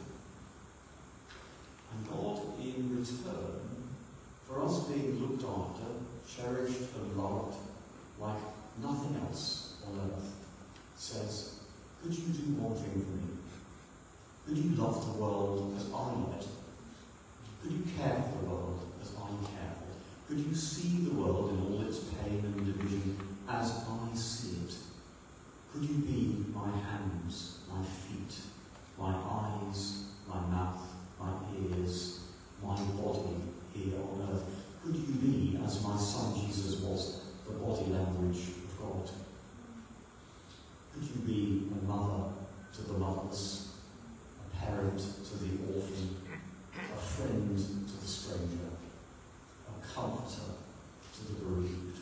And God, in return, for us being looked after, cherished and loved like nothing else on earth, says, could you do one thing for me? Could you love the world as I love it? Could you care for the world as I care for it? Could you see the world in all its pain and division as I see it? Could you be my hands, my feet, my eyes, my mouth, my ears, my body here on earth? Could you be, as my son Jesus was, the body language of God? Could you be a mother to the motherless, a parent to the orphan, a friend to the stranger, a comforter to the bereaved?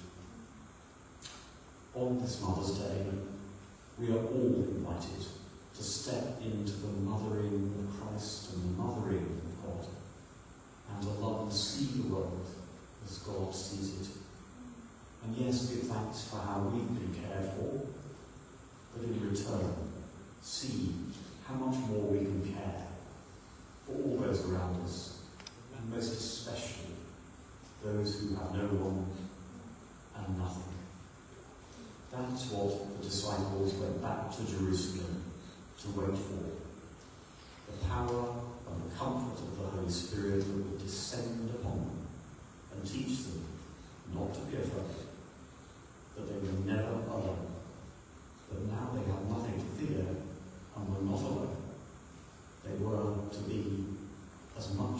On this Mother's Day, we are all invited to step into the mothering of Christ and the mothering of God, and to love and see the world as God sees it. And yes, give thanks for how we've been cared for, but in return, see how much more we can care for all those around us, and most especially those who have no one and nothing. That's what the disciples went back to Jerusalem to wait for. The power and the comfort of the Holy Spirit that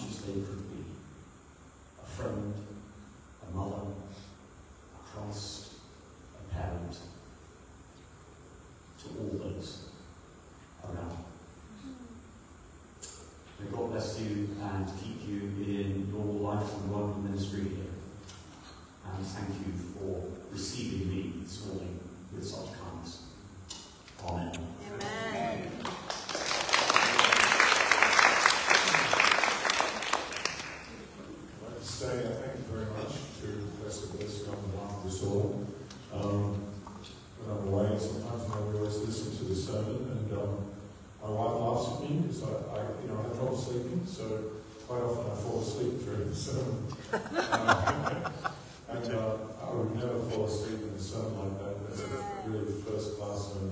much as they could be. A friend, a mother, a Christ, a parent, to all those around. May God bless you and keep you in your life and work and ministry here. And thank you for receiving me this morning with such kindness. Amen. Amen. I'd like to say uh, thank you very much to Professor Percy on behalf of us all. Um, when I'm away, sometimes I always listen to the sermon, and um, my wife laughs at me because I, I, you know, I have trouble sleeping, so quite often I fall asleep during the sermon. um, and uh, I would never fall asleep in a sermon like that. That's a really first-class sermon.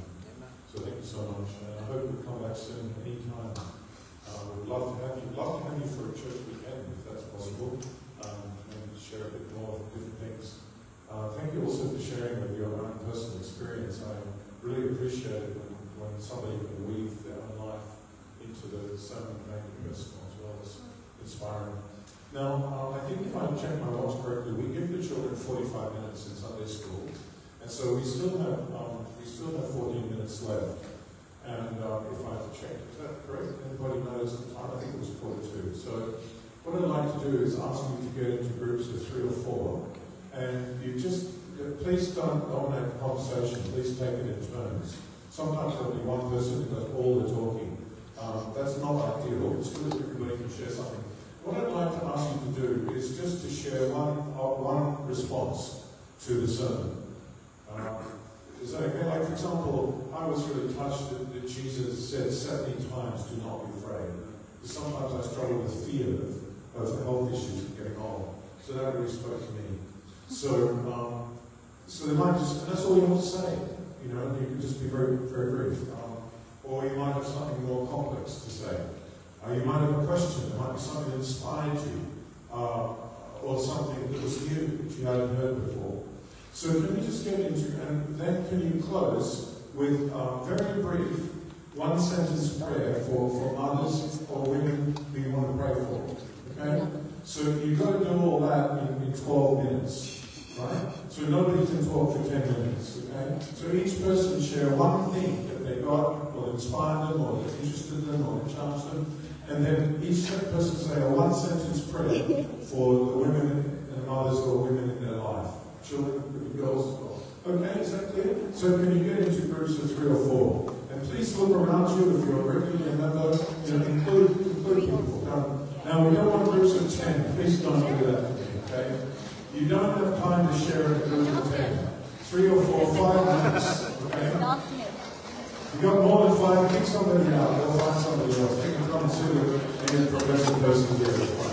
So thank you so much, and I hope you'll come back soon anytime. Uh, we'd love to have you, love to have you for a church weekend, if that's possible, um, and share a bit more of different things. Uh, thank you also for sharing of your own personal experience. I really appreciate it when, when somebody can weave their own life into the sermon and make it personal as well as inspiring. Now, uh, I think if I check my watch correctly, we give the children forty-five minutes in Sunday school, and so we still have um, we still have fourteen minutes left. And uh, if I have to check, is that correct? Anybody knows the time? I think it was quarter two. So what I'd like to do is ask you to get into groups of three or four, and you just please don't dominate the conversation. Please take it in turns. Sometimes there'll be one person who does all the talking. Um, that's not ideal. It's good if everybody can share something. What I'd like to ask you to do is just to share one uh, one response to the sermon. Uh, is that okay? Like, for example, I was really touched that, that Jesus said seventy times, do not be afraid. Because sometimes I struggle with fear of, of health issues of getting old. So that really spoke to me. So, um, so they might just, and that's all you want to say. You know, you can just be very, very brief. Um, or you might have something more complex to say. Uh, you might have a question. There might be something that inspired you. Uh, or something that was new that you hadn't heard before. So can we just get into, and then can you close with a very brief one sentence prayer for, for mothers or women who you want to pray for, okay? So you've got to do all that in, in twelve minutes, right? So nobody can talk for ten minutes, okay? So each person share one thing that they got, or inspired them, or that interested them, or that challenged them, and then each person say a one sentence prayer for the women and mothers or women in their life. Children, girls as well. Okay, is that clear? So can you get into groups of three or four? And please look around you if you're a regular member, you know, include, include people. Um, now, we don't want groups of ten. Please don't do that to me, okay? You don't have time to share in a group of ten. Three or four, five minutes, okay? If you've got more than five, kick somebody out. They'll find somebody else. They can come and sit with any professional person here.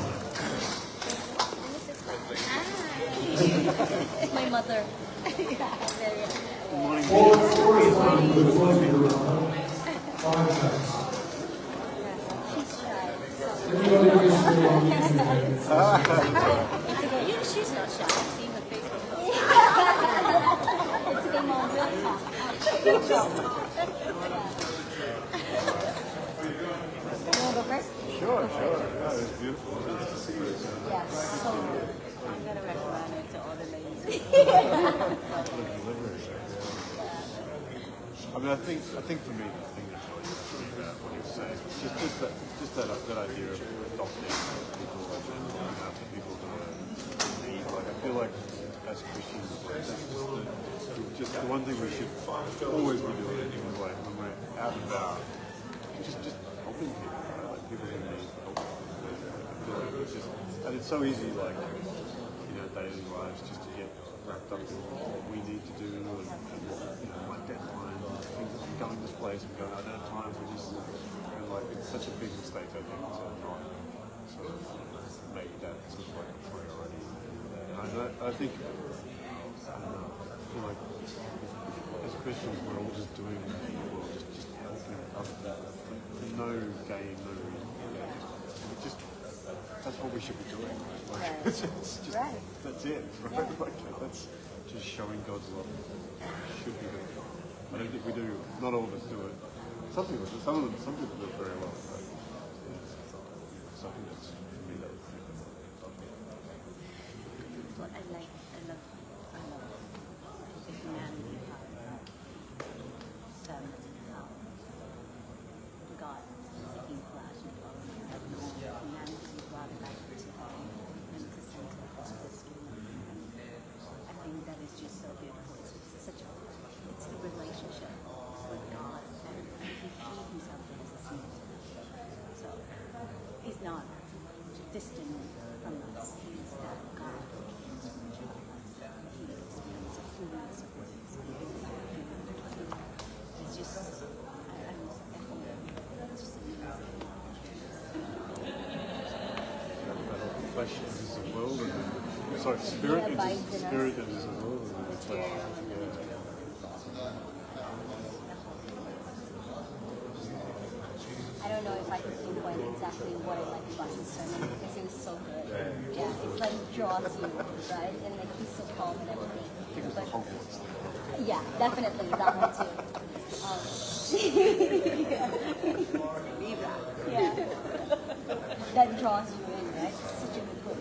My mother. Four, four is fine. Good. Four is good. Five times. She's shy. Anybody else who wants to You, she's not shy. I've seen her Facebook. It's been on real talk. Good job. You want to go first? Sure, sure. That was beautiful. Nice to see you. Yeah, so I'm going to recommend it to all the ladies. I mean, I think, I think for me, the thing that's really interesting about what you're saying is just, just that, just that, that idea of adopting people and looking after people who are in need. Like, I feel like as Christians, that's just the, just the one thing we should always be doing anyway when we're out and about. Just, just helping people, right? Like people who need help. I feel like it's just, and it's so easy, like, you know, daily lives, just to get wrapped up in what we need to do and, and what, you know, my deadline, things that I'm going this place and going, I don't have time for this. And like, it's such a big mistake, I think, to not sort of make that sort of like a priority. And I, I think, I don't know, I feel like as Christians, we're all just doing that, just, just helping others. No gain, no reason. Just, that's what we should be doing. Like, Right. it's, it's just, Right. That's it, right? Yeah. Like, that's just showing God's love. Should be doing. I don't think we do. Not all of us do it. Some people, some of them, some people do it very well. But, yeah, so I think that's distant from us is that God cares so much about us. He experiences the fullness of what He's doing. It's just, I, I don't know, it's just amazing. Flesh is a world, and sorry, spirit He is abides a in spirit us. is a world, and the flesh. Material and Yeah. immaterial. I don't know if I could pinpoint exactly what I like about his sermon because it was so good. Yeah, it's like draws you, right? And like he's so calm and everything. But yeah, definitely that one too. Um, yeah, that draws you in, right? Such a good book.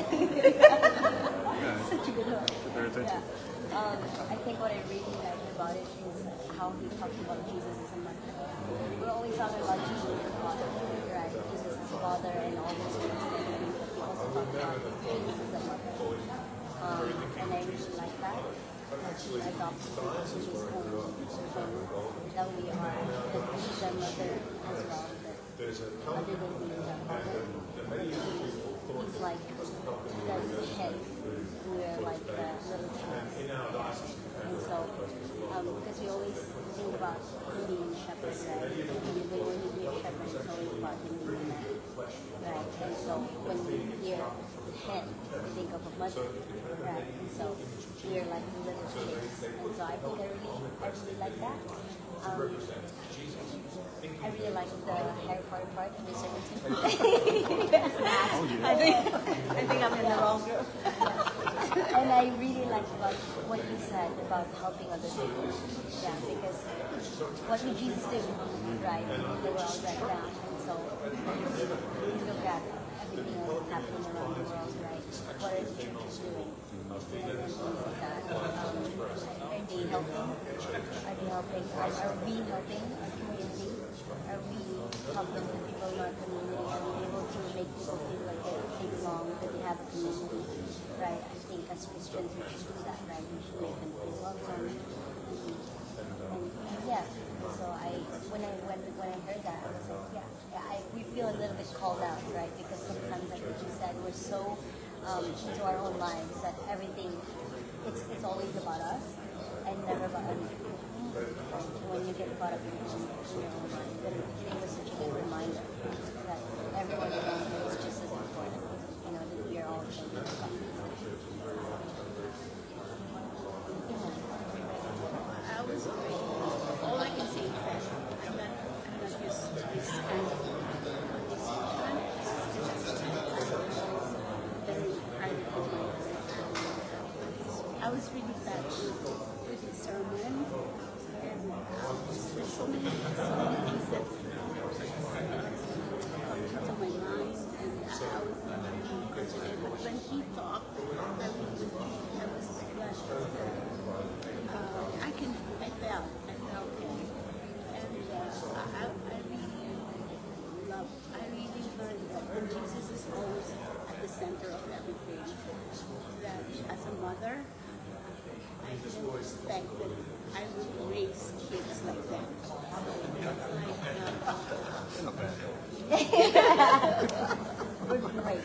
Such a good book. Yeah. Um, I think what I really liked about it is how he talked about Jesus as a mother. We're always talking about Jesus as a father, right? Jesus as a father and all these things that we do, but we also talk about Jesus as a mother. Um, and I really like that. That she adopted us into his home, that we are, that he's a mother as well. That other than being a father, he's like the head. We're like the little kids. And so, um, because we always think about being a shepherd, right? And when you be a shepherd, it's always about being a man, right? And so, when we hear head, we think of a mother, right? And so, we're like little kids. And so, I think I really, I really like that. Um, I really like the Harry Potter part of the sermon too. I think I think I'm in the wrong group. And I really like about what you said about helping other people. Yeah, because what would Jesus do, right? In the world right now. And so you look at everything else that's happening around the world, right? What are the churches doing? And then things like that. Um, are they helping? Are they helping? Are, are we helping our community? Are we helping the people in our community? Are we able to make people feel like they, they belong, that they have a community? Right? I think as Christians we should do that, right? We should make them feel welcome. And, and yeah, so I when I when when I heard that I was like, yeah, yeah, I we feel a little bit called out, right? Because sometimes like what you said, we're so um, into our own lives that everything it's it's always about us and never about other people. When you get caught up in your own mind, then it was such a good reminder that everyone around you is just as important. You know, that we are all children of God. I was great. All I can say is that I'm not, I'm not used to this kind of this kind very private with my I was really touched with his sermon, and there's so many, so many things that come to my mind, and I was really considered. But when he talked, I was, I was blessed. Uh, I can, I felt, I felt him, and uh, I, I really love, I really learned that Jesus is always at the center of everything. That as a mother, I didn't expect that I would raise kids like that. Like, uh, great.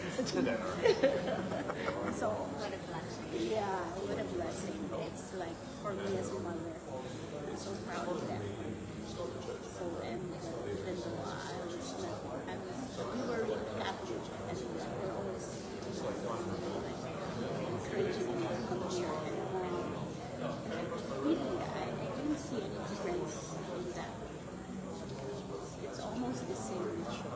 So, what a blessing. Yeah, what a blessing. It's like, for me as a mother, I'm so proud of them. So, and uh, even though I was not, I was, we were really Catholic, and we were always like, encouraging them to come here. And um, really, I, I didn't see any difference in that. It's almost the same.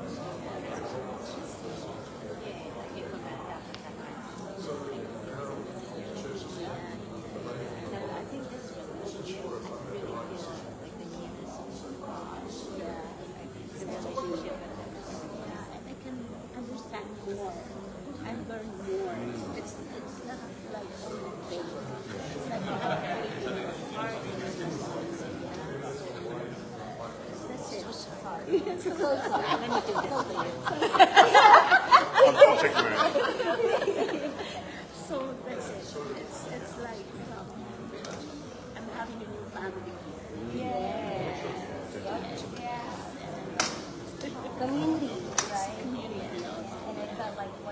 More. I learn more. It's it's not like only faith. It's like you have faith in your heart and that's it. Sorry. So sorry. Let me do this for you. I'll check it. So that's it. It's it's like um, I'm having a new family. Yeah. Yeah. Community, right? Community. And I felt like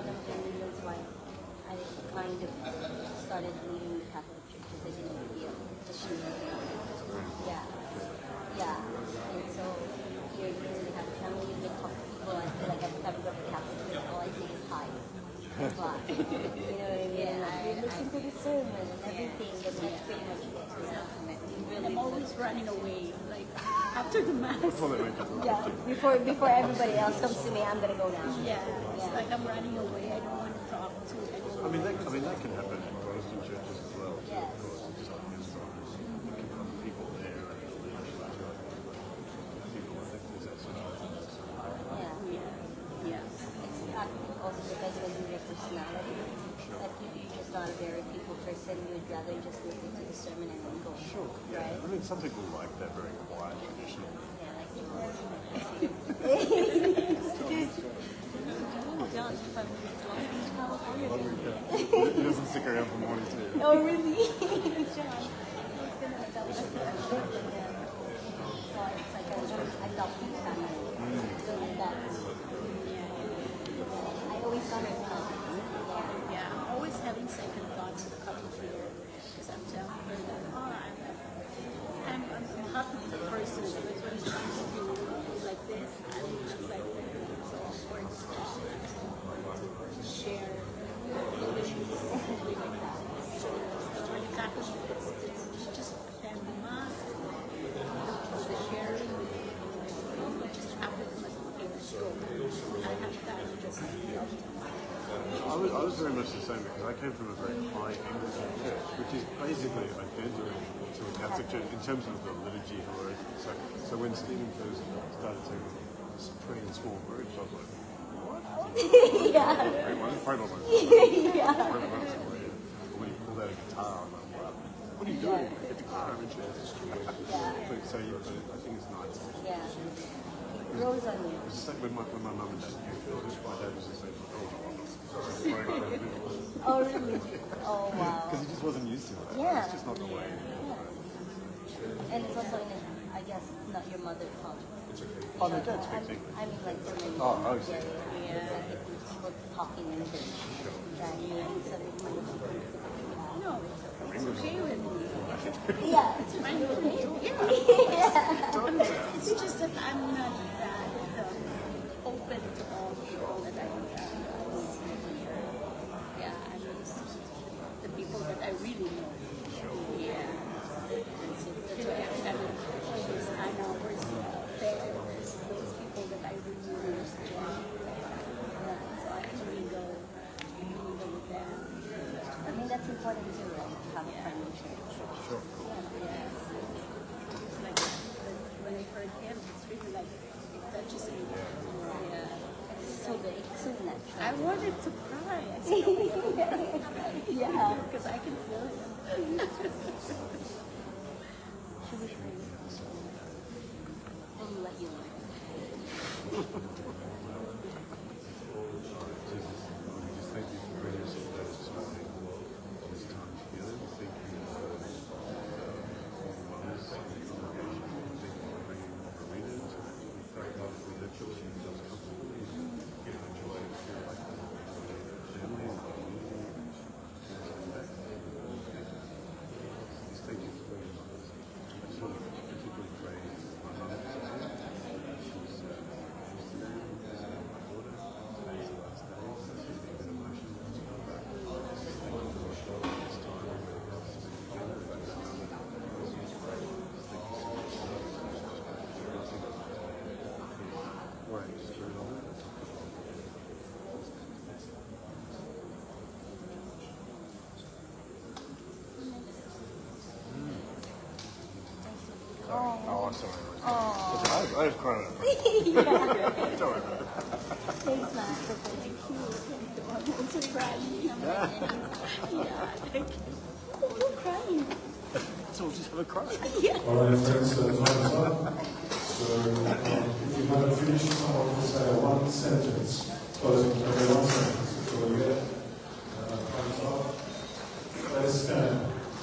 kind of started leaving the Catholic Church because I didn't feel the she Yeah. Yeah. And so here you really have family, you talk to people. I feel like every time I go to Catholic Church, all I say is hi. But, you know what I mean? Yeah, like, you listen to the sermon and everything, and that's pretty much it. And I'm always running away, like after the mass. Yeah, before before everybody else comes to me, I'm gonna go now. Yeah, it's Yeah. like I'm running away. I don't want to talk to anyone. I mean, that, I mean, that can happen in Protestant churches as well. Yes. Of course, just like there's some people there and people, I think there's that sort of Yeah. Yeah, yeah. It's actually also because of your personality. Like if you're just not a very people person, you would rather just listen to the sermon and then go. Sure. Yeah. Right? I mean, some people like that very quiet, traditional. Yeah, like you. John, if I'm Long Beach, California. He doesn't stick around for morning too. Oh, really? John. He's gonna adopt us. So it's like a adopted family. So that's, I always thought it was Yeah, I'm always having second thoughts to come here because I'm telling her that, oh, I'm, I'm, I'm, I'm happy with the person, but when it comes to like this, I'm just like, so of course, to share feelings with my family. So when it happens, it's just family mass, the sharing, it just happened to my stroke. I have that just love to I was, I was very much the same because I came from a very high Anglican church, which is basically identical to a Catholic church in terms of the liturgy and all that. So, so when Stephen first started to pray in small groups, I was like, what? Yeah. Pray one, pray one. Yeah. Pray one. Or when he pulled out a guitar, I'm like, wow, what are you doing? I get to go home and church. But, so yeah, but I think it's nice. Yeah. It grows on you. It's just like when my, when my mum and dad knew Phil, my dad was just like, oh, Oh, really? Oh, wow. because he just wasn't used to it. Yeah. It's just not the way. Yeah. And it's also, in a, I guess, not your mother tongue. Oh, my dad speaks English. I mean, like, so many. Oh, oh, yeah, yeah. yeah. It's like if people talking English. Right? So they kind of, No, it's okay with me. yeah. It's fine with me. Yeah. Yeah. It's just that I'm not that um, open to all people that I uh, yeah, I'm just the people that I really know. Yeah. And so that's why I'm kind of always, I know where's there, where's those people that I really understand. Yeah, so I can mingle, mingle with them. I mean, that's important too, right? To have a friendly church. Sure. Yeah. It's like when I heard him, it's really like it touches me. Yeah. So good. It's so natural. I wanted to cry. I said, oh Yeah. because I can feel it. Should we pray? We'll let you know. Jesus, Lord, we just thank you for bringing us all this morning, this time together. Thank you for all the mothers and the congregation. Thank you for bringing Marina to we thank God for the children who does comfortable. We give the joy of your life, family and community. Just thank you for bringing mothers. I just want to particularly pray for my mother today. She's uh, yesterday, my daughter. Today's the last day, so she's been a bit emotional. Just thank you for this time and us to be together. Thank you so much. Right, just turn it on. Oh. Oh, sorry. Oh. I was, I was crying. Yeah. Don't worry about it. Thanks, Matt. Thank you. I'm also crying. I'm like, yeah, thank you. You're crying. So we'll just have a cry. All right, friends, uh, time's up. So, um, if you haven't finished, someone will say one sentence, closing, okay, one sentence. That's all you get. Uh, time's up. Let us stand.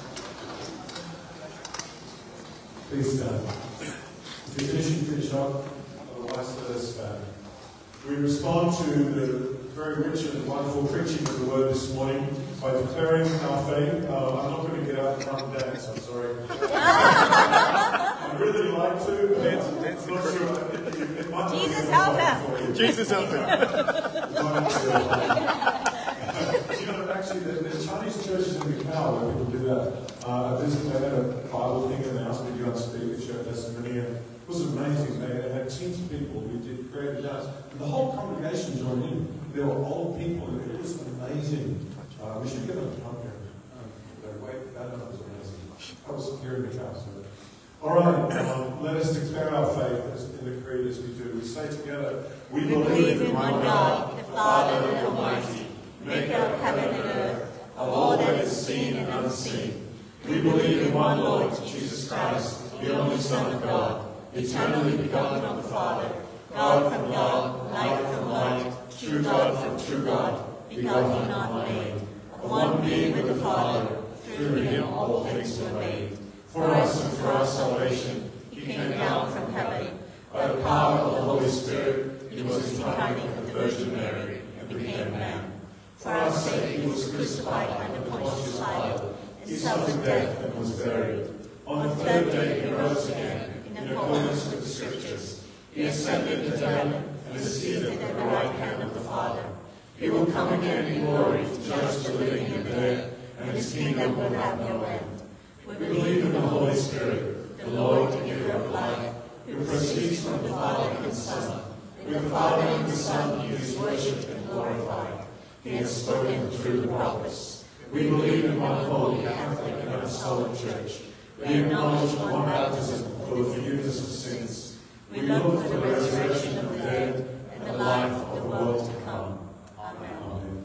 Please stand. If you're finishing, finish up. Otherwise, let us stand. We respond to the very rich and wonderful preaching of the word this morning by declaring our faith. Uh, I'm not going to get out and come and dance, I'm sorry. I'd really like to, but dance, dance I'm not sure. It, it, it might Jesus help him! Jesus help him! You know, actually, there's Chinese churches in Macau where people do that. Uh, I visited, they had a Bible thing and they asked me to go and speak and share testimony. And it was amazing. They had teams of people who did great dance. And the whole congregation joined in. There were old people and it was amazing. Uh, we should get them to come here. Um, wait, that was amazing. I was here in Macau. So. All right, um, let us declare our faith in the creed as we do. We say together, we, We believe in one God, the Father the Almighty, maker of heaven and earth, of all that is seen and unseen. We believe in one Lord, Jesus Christ, the only Son of God, eternally begotten of the Father, God from God, light from light, true God from true God, begotten not made, of one being with the Father, through him all things were made. For us and for our salvation, he came down from heaven. By the power of the Holy Spirit, he was incarnate of the Virgin Mary and became man. For our sake he was crucified under Pontius Pilate. He suffered death and was buried. On the third day he rose again, in accordance with the Scriptures. He ascended into heaven and is seated at the right hand of the Father. He will come again in glory to judge the living and the dead, and his kingdom will have no end. We believe in the Holy Spirit, the Lord, the giver of life, who proceeds from the Father and the Son. With the Father and the Son he is worshipped and glorified. He has spoken through the prophets. We believe in one holy, Catholic, and apostolic Church. We acknowledge one baptism for the forgiveness of sins. We look for the resurrection of the dead and the life of the world to come. Amen. Amen.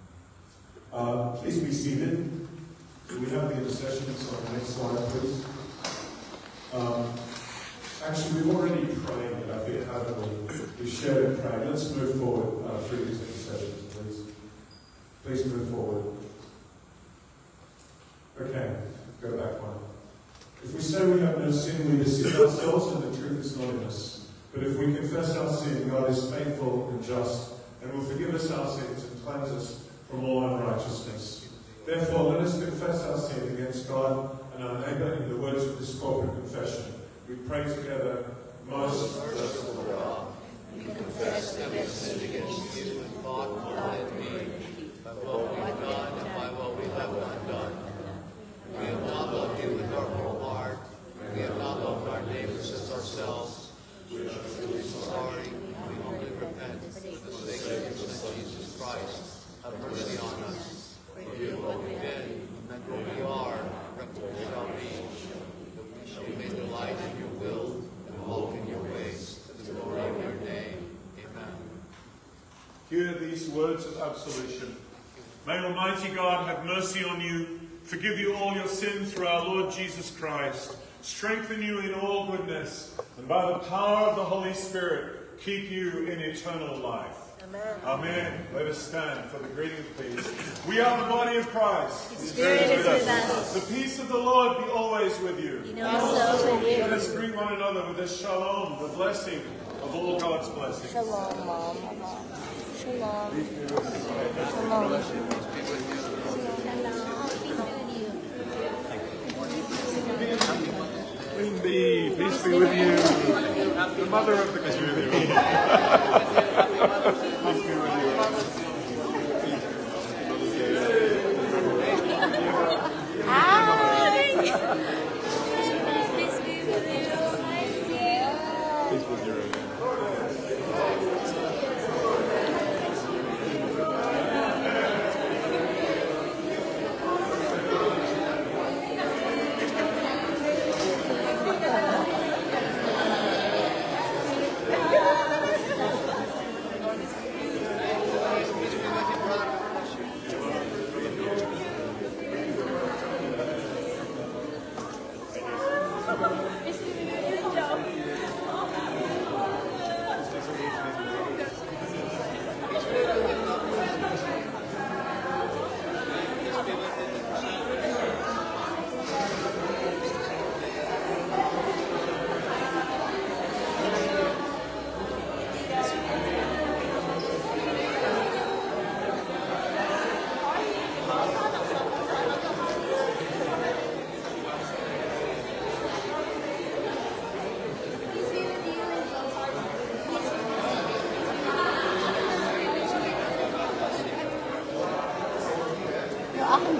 Uh, please be seated. We have the intercessions on the next slide, please. Um, actually, we've already prayed it up here, haven't we? We've shared and prayed. Let's move forward uh, through these intercessions, please. Please move forward. Okay, go back one. If we say we have no sin, we deceive ourselves and the truth is not in us. But if we confess our sin, God is faithful and just and will forgive us our sins and cleanse us from all unrighteousness. Therefore, let us confess our sin against God and our neighbour in the words of this corporate confession. We pray together, most merciful God. We confess that we have sinned against you in thought, word, and deed, by what we have done and by what we have not done. We have not loved you with our whole heart. We have not loved our neighbors as ourselves. We are truly sorry. We humbly repent for the sake of Jesus Christ. Have mercy on us. Forgive what we did, and what we are, and what we shall be. That we shall may delight in your will and walk in your ways, to the glory of your name. Amen. Hear these words of absolution. May Almighty God have mercy on you, forgive you all your sins through our Lord Jesus Christ, strengthen you in all goodness, and by the power of the Holy Spirit, keep you in eternal life. Amen. Amen. Let us stand for the greeting of peace. We are the body of Christ. His Spirit is with us. The peace of the Lord be always with you. And also with Let you. us greet one another with the shalom, the blessing of all God's blessings. Shalom, Mom. Shalom. Shalom. Queen Bee, peace be with you. The mother of the community. Peace be with you. Hi. Peace be with you. Peace with you.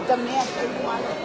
the man who wanted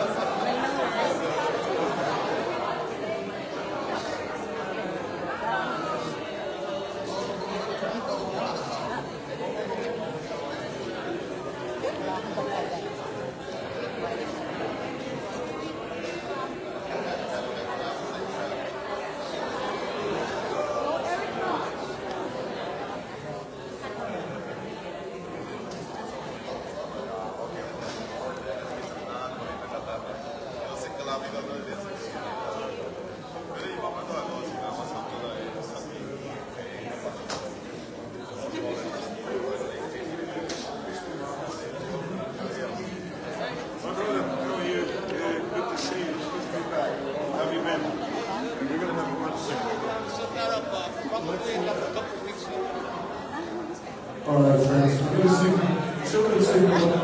All right, friends, we're going to sing, children sing. We're going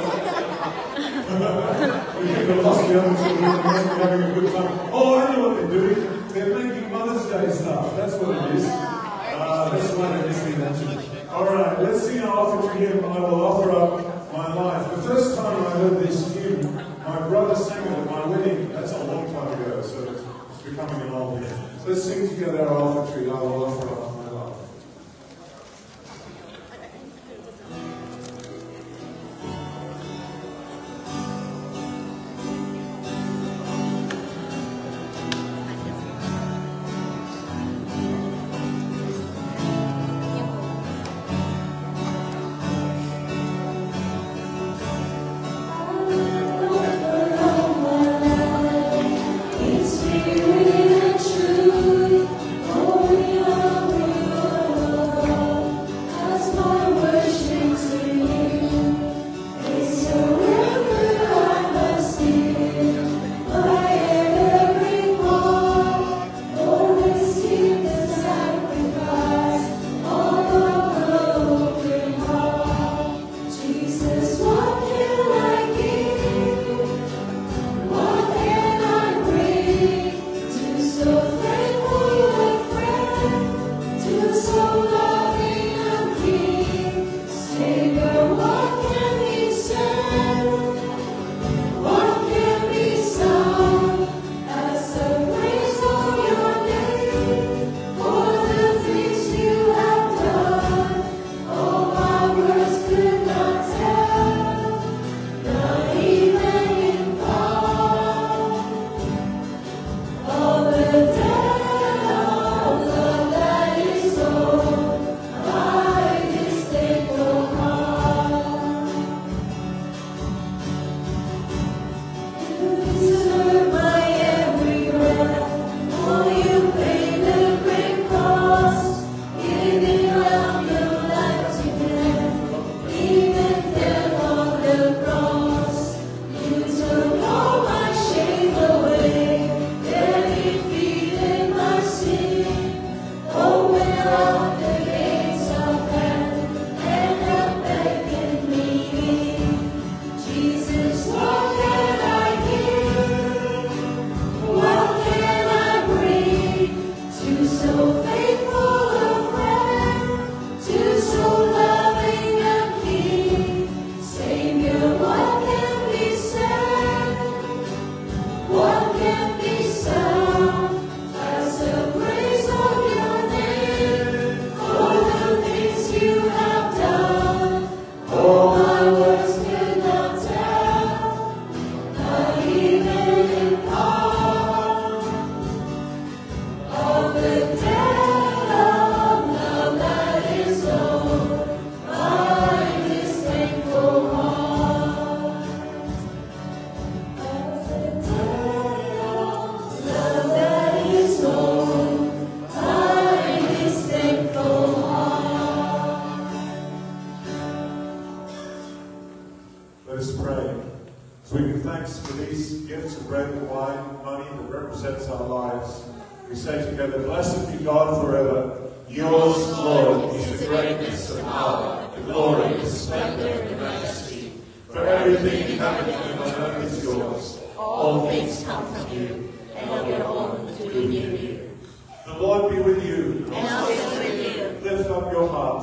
to lost the other children, we're having a good time. Oh, I know what they're doing. They're making Mother's Day stuff. That's what it is. Uh, that's why they're missing that. All right, let's sing our offer to Him. I will offer up my life. The first time I heard this hymn, my brother sang it at my wedding. That's a long time ago, so it's becoming an old hymn. So let's sing together our offertory. I will offer up my life.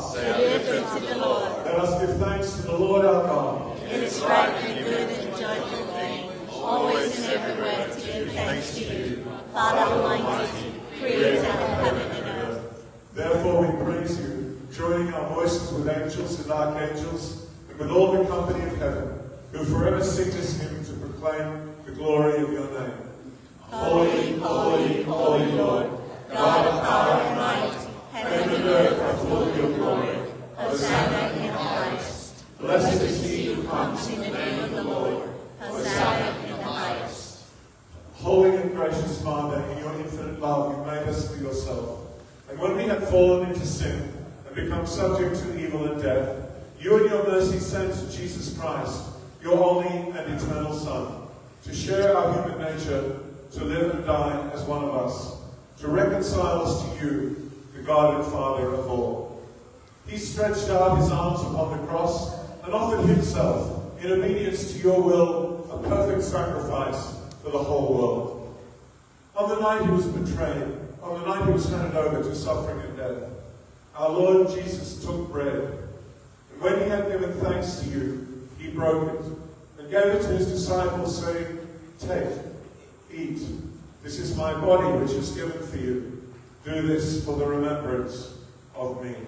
Let us give thanks to the Lord our God. It is right and good and joyful thanks to you, Father Almighty, creator of heaven and earth. Therefore we praise you, joining our voices with angels and archangels, and with all the company of heaven, who forever sing this hymn to proclaim the glory of your name. Holy, holy, holy Lord, God of power and might, heaven and earth are full of your glory. Hosanna in the highest. Blessed is he who comes in the name of the Lord. Hosanna in the highest. Holy and gracious Father, in your infinite love you made us for yourself. And when we had fallen into sin and become subject to evil and death, you in your mercy sent Jesus Christ, your only and eternal Son, to share our human nature, to live and die as one of us, to reconcile us to you, the God and Father of all. He stretched out his arms upon the cross and offered himself, in obedience to your will, a perfect sacrifice for the whole world. On the night he was betrayed, on the night he was handed over to suffering and death, our Lord Jesus took bread, and when he had given thanks to you, he broke it, and gave it to his disciples, saying, "Take, eat. This is my body which is given for you. Do this for the remembrance of me."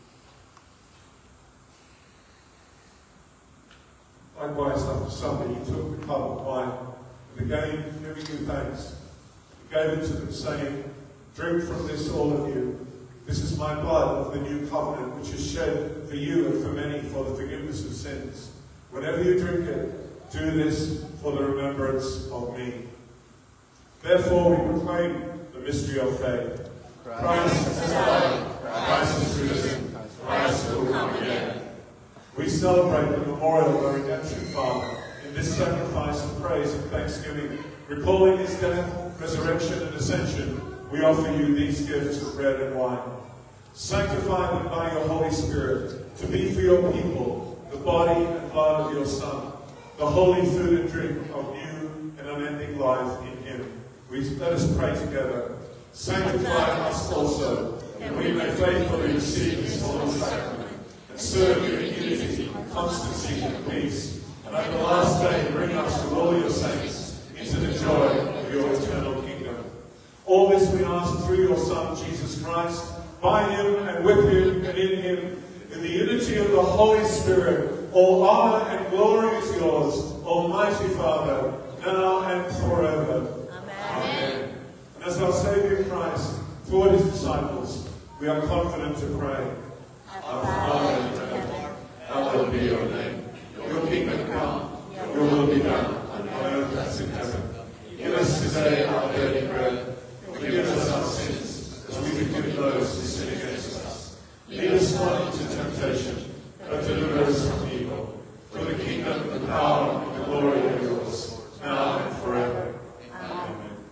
Likewise, after supper, he took the cup of wine, and again, giving you thanks, he gave it to them, saying, "Drink from this, all of you. This is my blood of the new covenant, which is shed for you and for many for the forgiveness of sins. Whenever you drink it, do this for the remembrance of me." Therefore, we proclaim the mystery of faith. Christ has died, Christ is risen, Christ will come again. We celebrate the memorial of our redemption, Father, in this sacrifice of praise and thanksgiving. Recalling his death, resurrection, and ascension, we offer you these gifts of bread and wine. Sanctify them by your Holy Spirit, to be for your people the body and blood of your Son, the holy food and drink of new and unending life in him. We, let us pray together. Sanctify us also, that we may faithfully receive this holy sacrament, and serve you in unity, constancy, and peace, and at the last day bring us with all your saints into the joy of your eternal kingdom. All this we ask through your Son, Jesus Christ, by him and with him and in him, in the unity of the Holy Spirit. All honor and glory is yours, Almighty Father, now and forever. Amen. And as our Saviour Christ taught his disciples, we are confident to pray. Our Father in heaven, hallowed be your name. Your kingdom come, your will be done, on earth as in heaven. Give us today our daily bread. Forgive us our sins, as we forgive those who sin against us. Lead us not into temptation, but deliver us from evil. For the kingdom, the power, and the glory are yours, now and forever. Amen.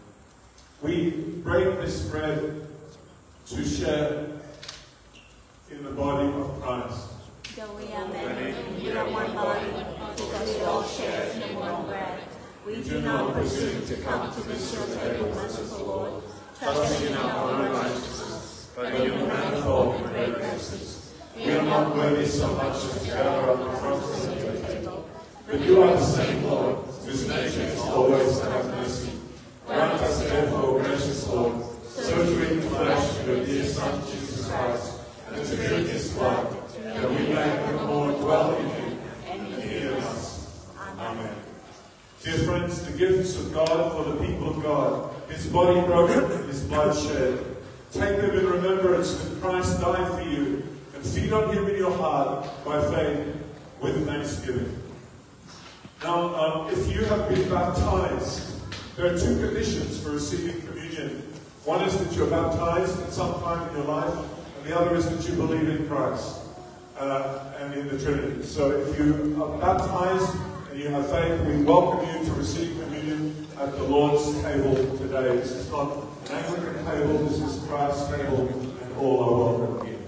We break this bread to share in the body of Christ. Though we are many, we are one body, because we all share in the one bread. We do not presume to come to this your table, merciful Lord, trusting in our own righteousness, but in your manifold and great mercies. We are not worthy so much as to gather up in front of your table, but you are the same Lord, whose nature is always to have mercy. Grant us therefore, gracious Lord, so to eat the flesh of your dear Son, Jesus Christ, and to drink his blood, that we may evermore dwell in him and he in us. Amen. Dear friends, the gifts of God for the people of God, his body broken and his blood shed. Take them in remembrance that Christ died for you, and feed on him in your heart by faith with thanksgiving. Now, um, if you have been baptized, there are two conditions for receiving communion. One is that you're baptized at some time in your life, and the other is that you believe in Christ uh, and in the Trinity. So if you are baptized and you have faith, we welcome you to receive communion at the Lord's table today. This is not an Anglican table, this is Christ's table, and all are welcome here.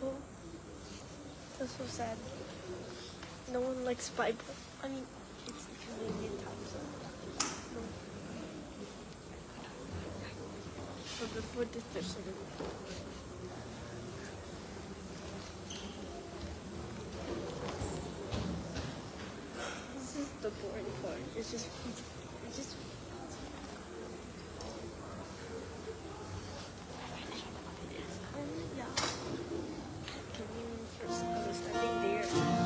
Bible. That's so sad. No one likes Bible. I mean, it's Canadian times. So no. But before this, there's something. This is the boring part. It's just, it's just. Yeah. Can you first understanding there?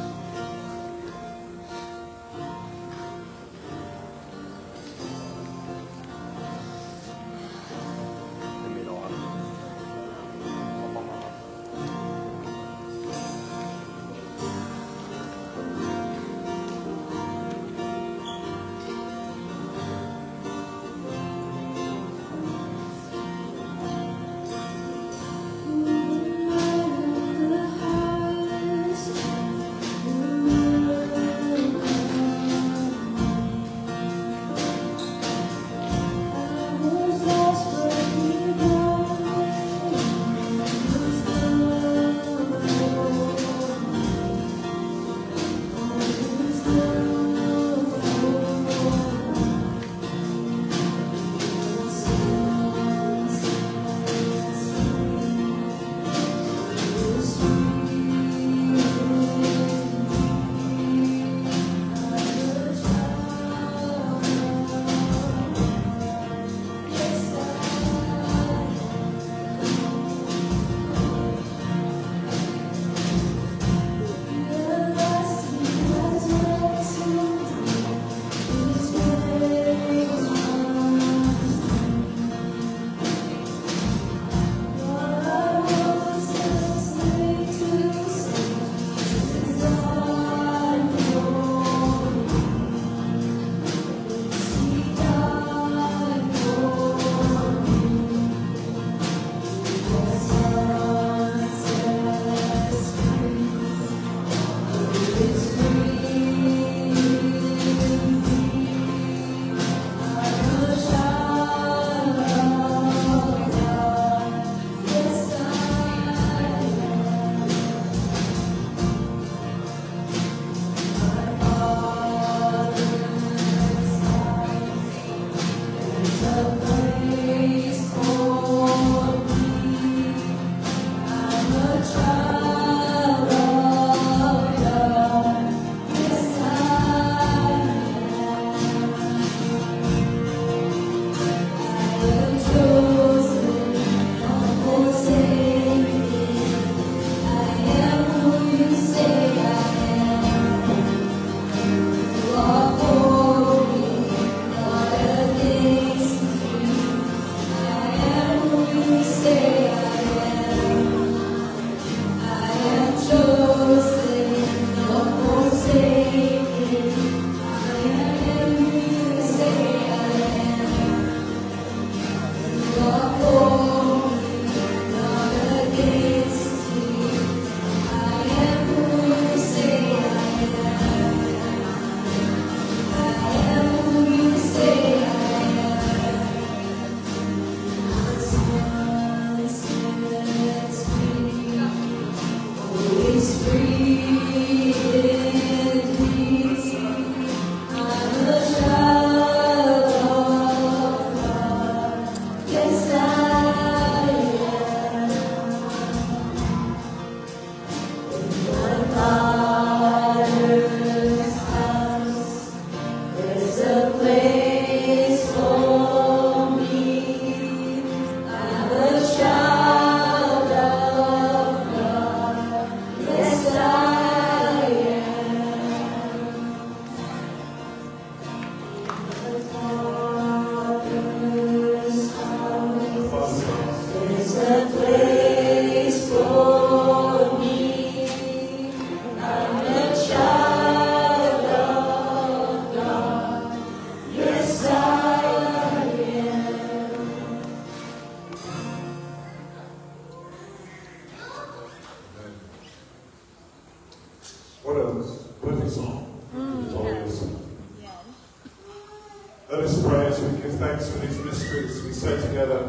What a perfect song. It's always. Let us pray as we give thanks for these mysteries we say together.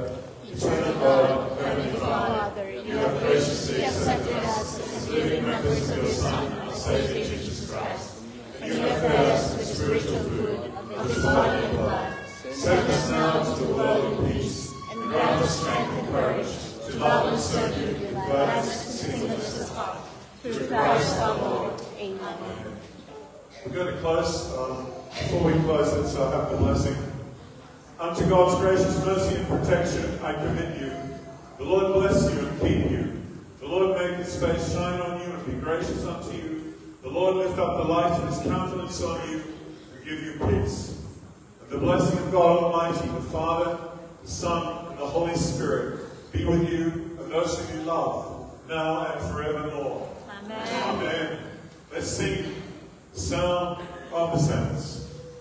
Eternal God, Heavenly Father, Father, you have graciously accepted us as living members of your Son, our Savior Jesus Christ. And you have fed us with spiritual food of his body and blood. Send us now to the world in peace, and grant us strength and courage to love and serve you with gladness and singleness of heart. Through Christ our Lord. Amen. We're going to close. Um, before we close, let's uh, have the blessing. Unto God's gracious mercy and protection I commit you. The Lord bless you and keep you. The Lord make his face shine on you and be gracious unto you. The Lord lift up the light of his countenance on you and give you peace. And the blessing of God Almighty, the Father, the Son, and the Holy Spirit be with you and those whom you love, now and forevermore. Amen. Amen. Let's sing the sound of the saints.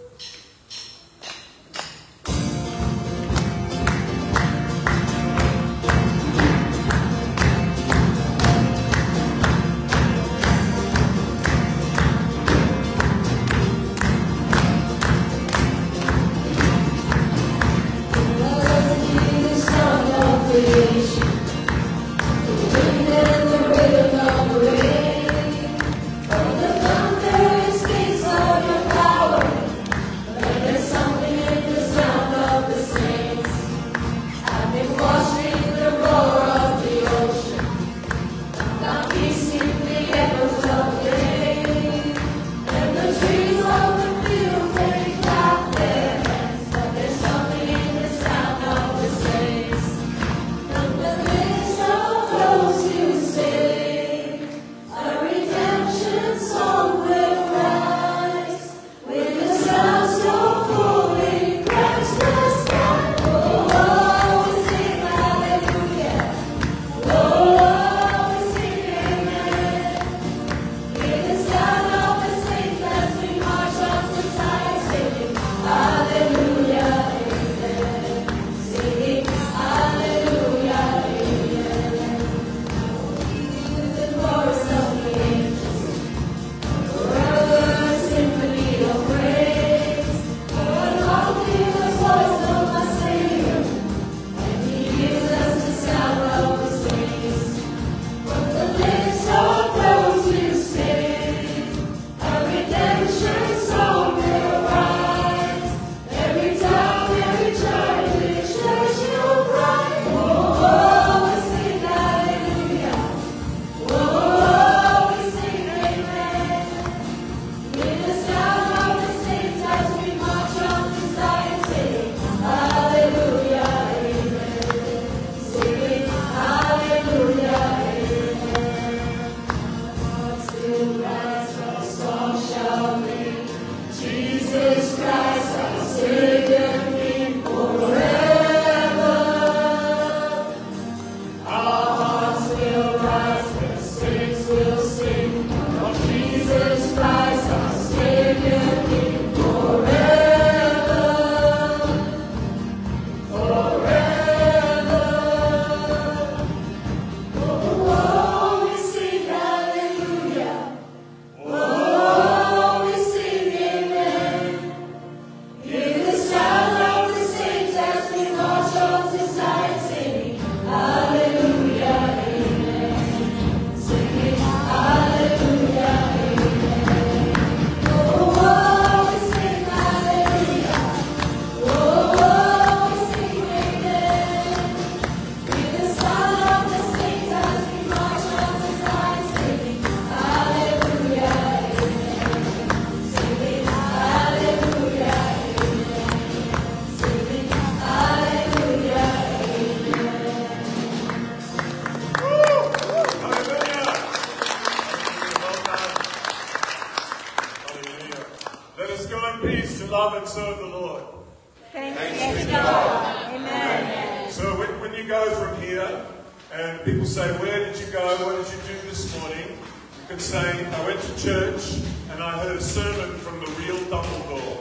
love and serve the Lord. Thanks, Thanks be to God. Amen. So when, when you go from here and people say, where did you go? What did you do this morning? You can say, I went to church and I heard a sermon from the real Dumbledore.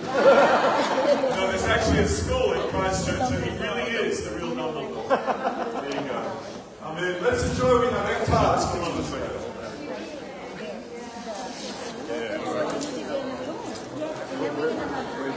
No, there's actually a school in Christchurch and he really is the real Dumbledore. There you go. I mean, let's enjoy. We have our cards. Come on, let's go. Yeah, all right.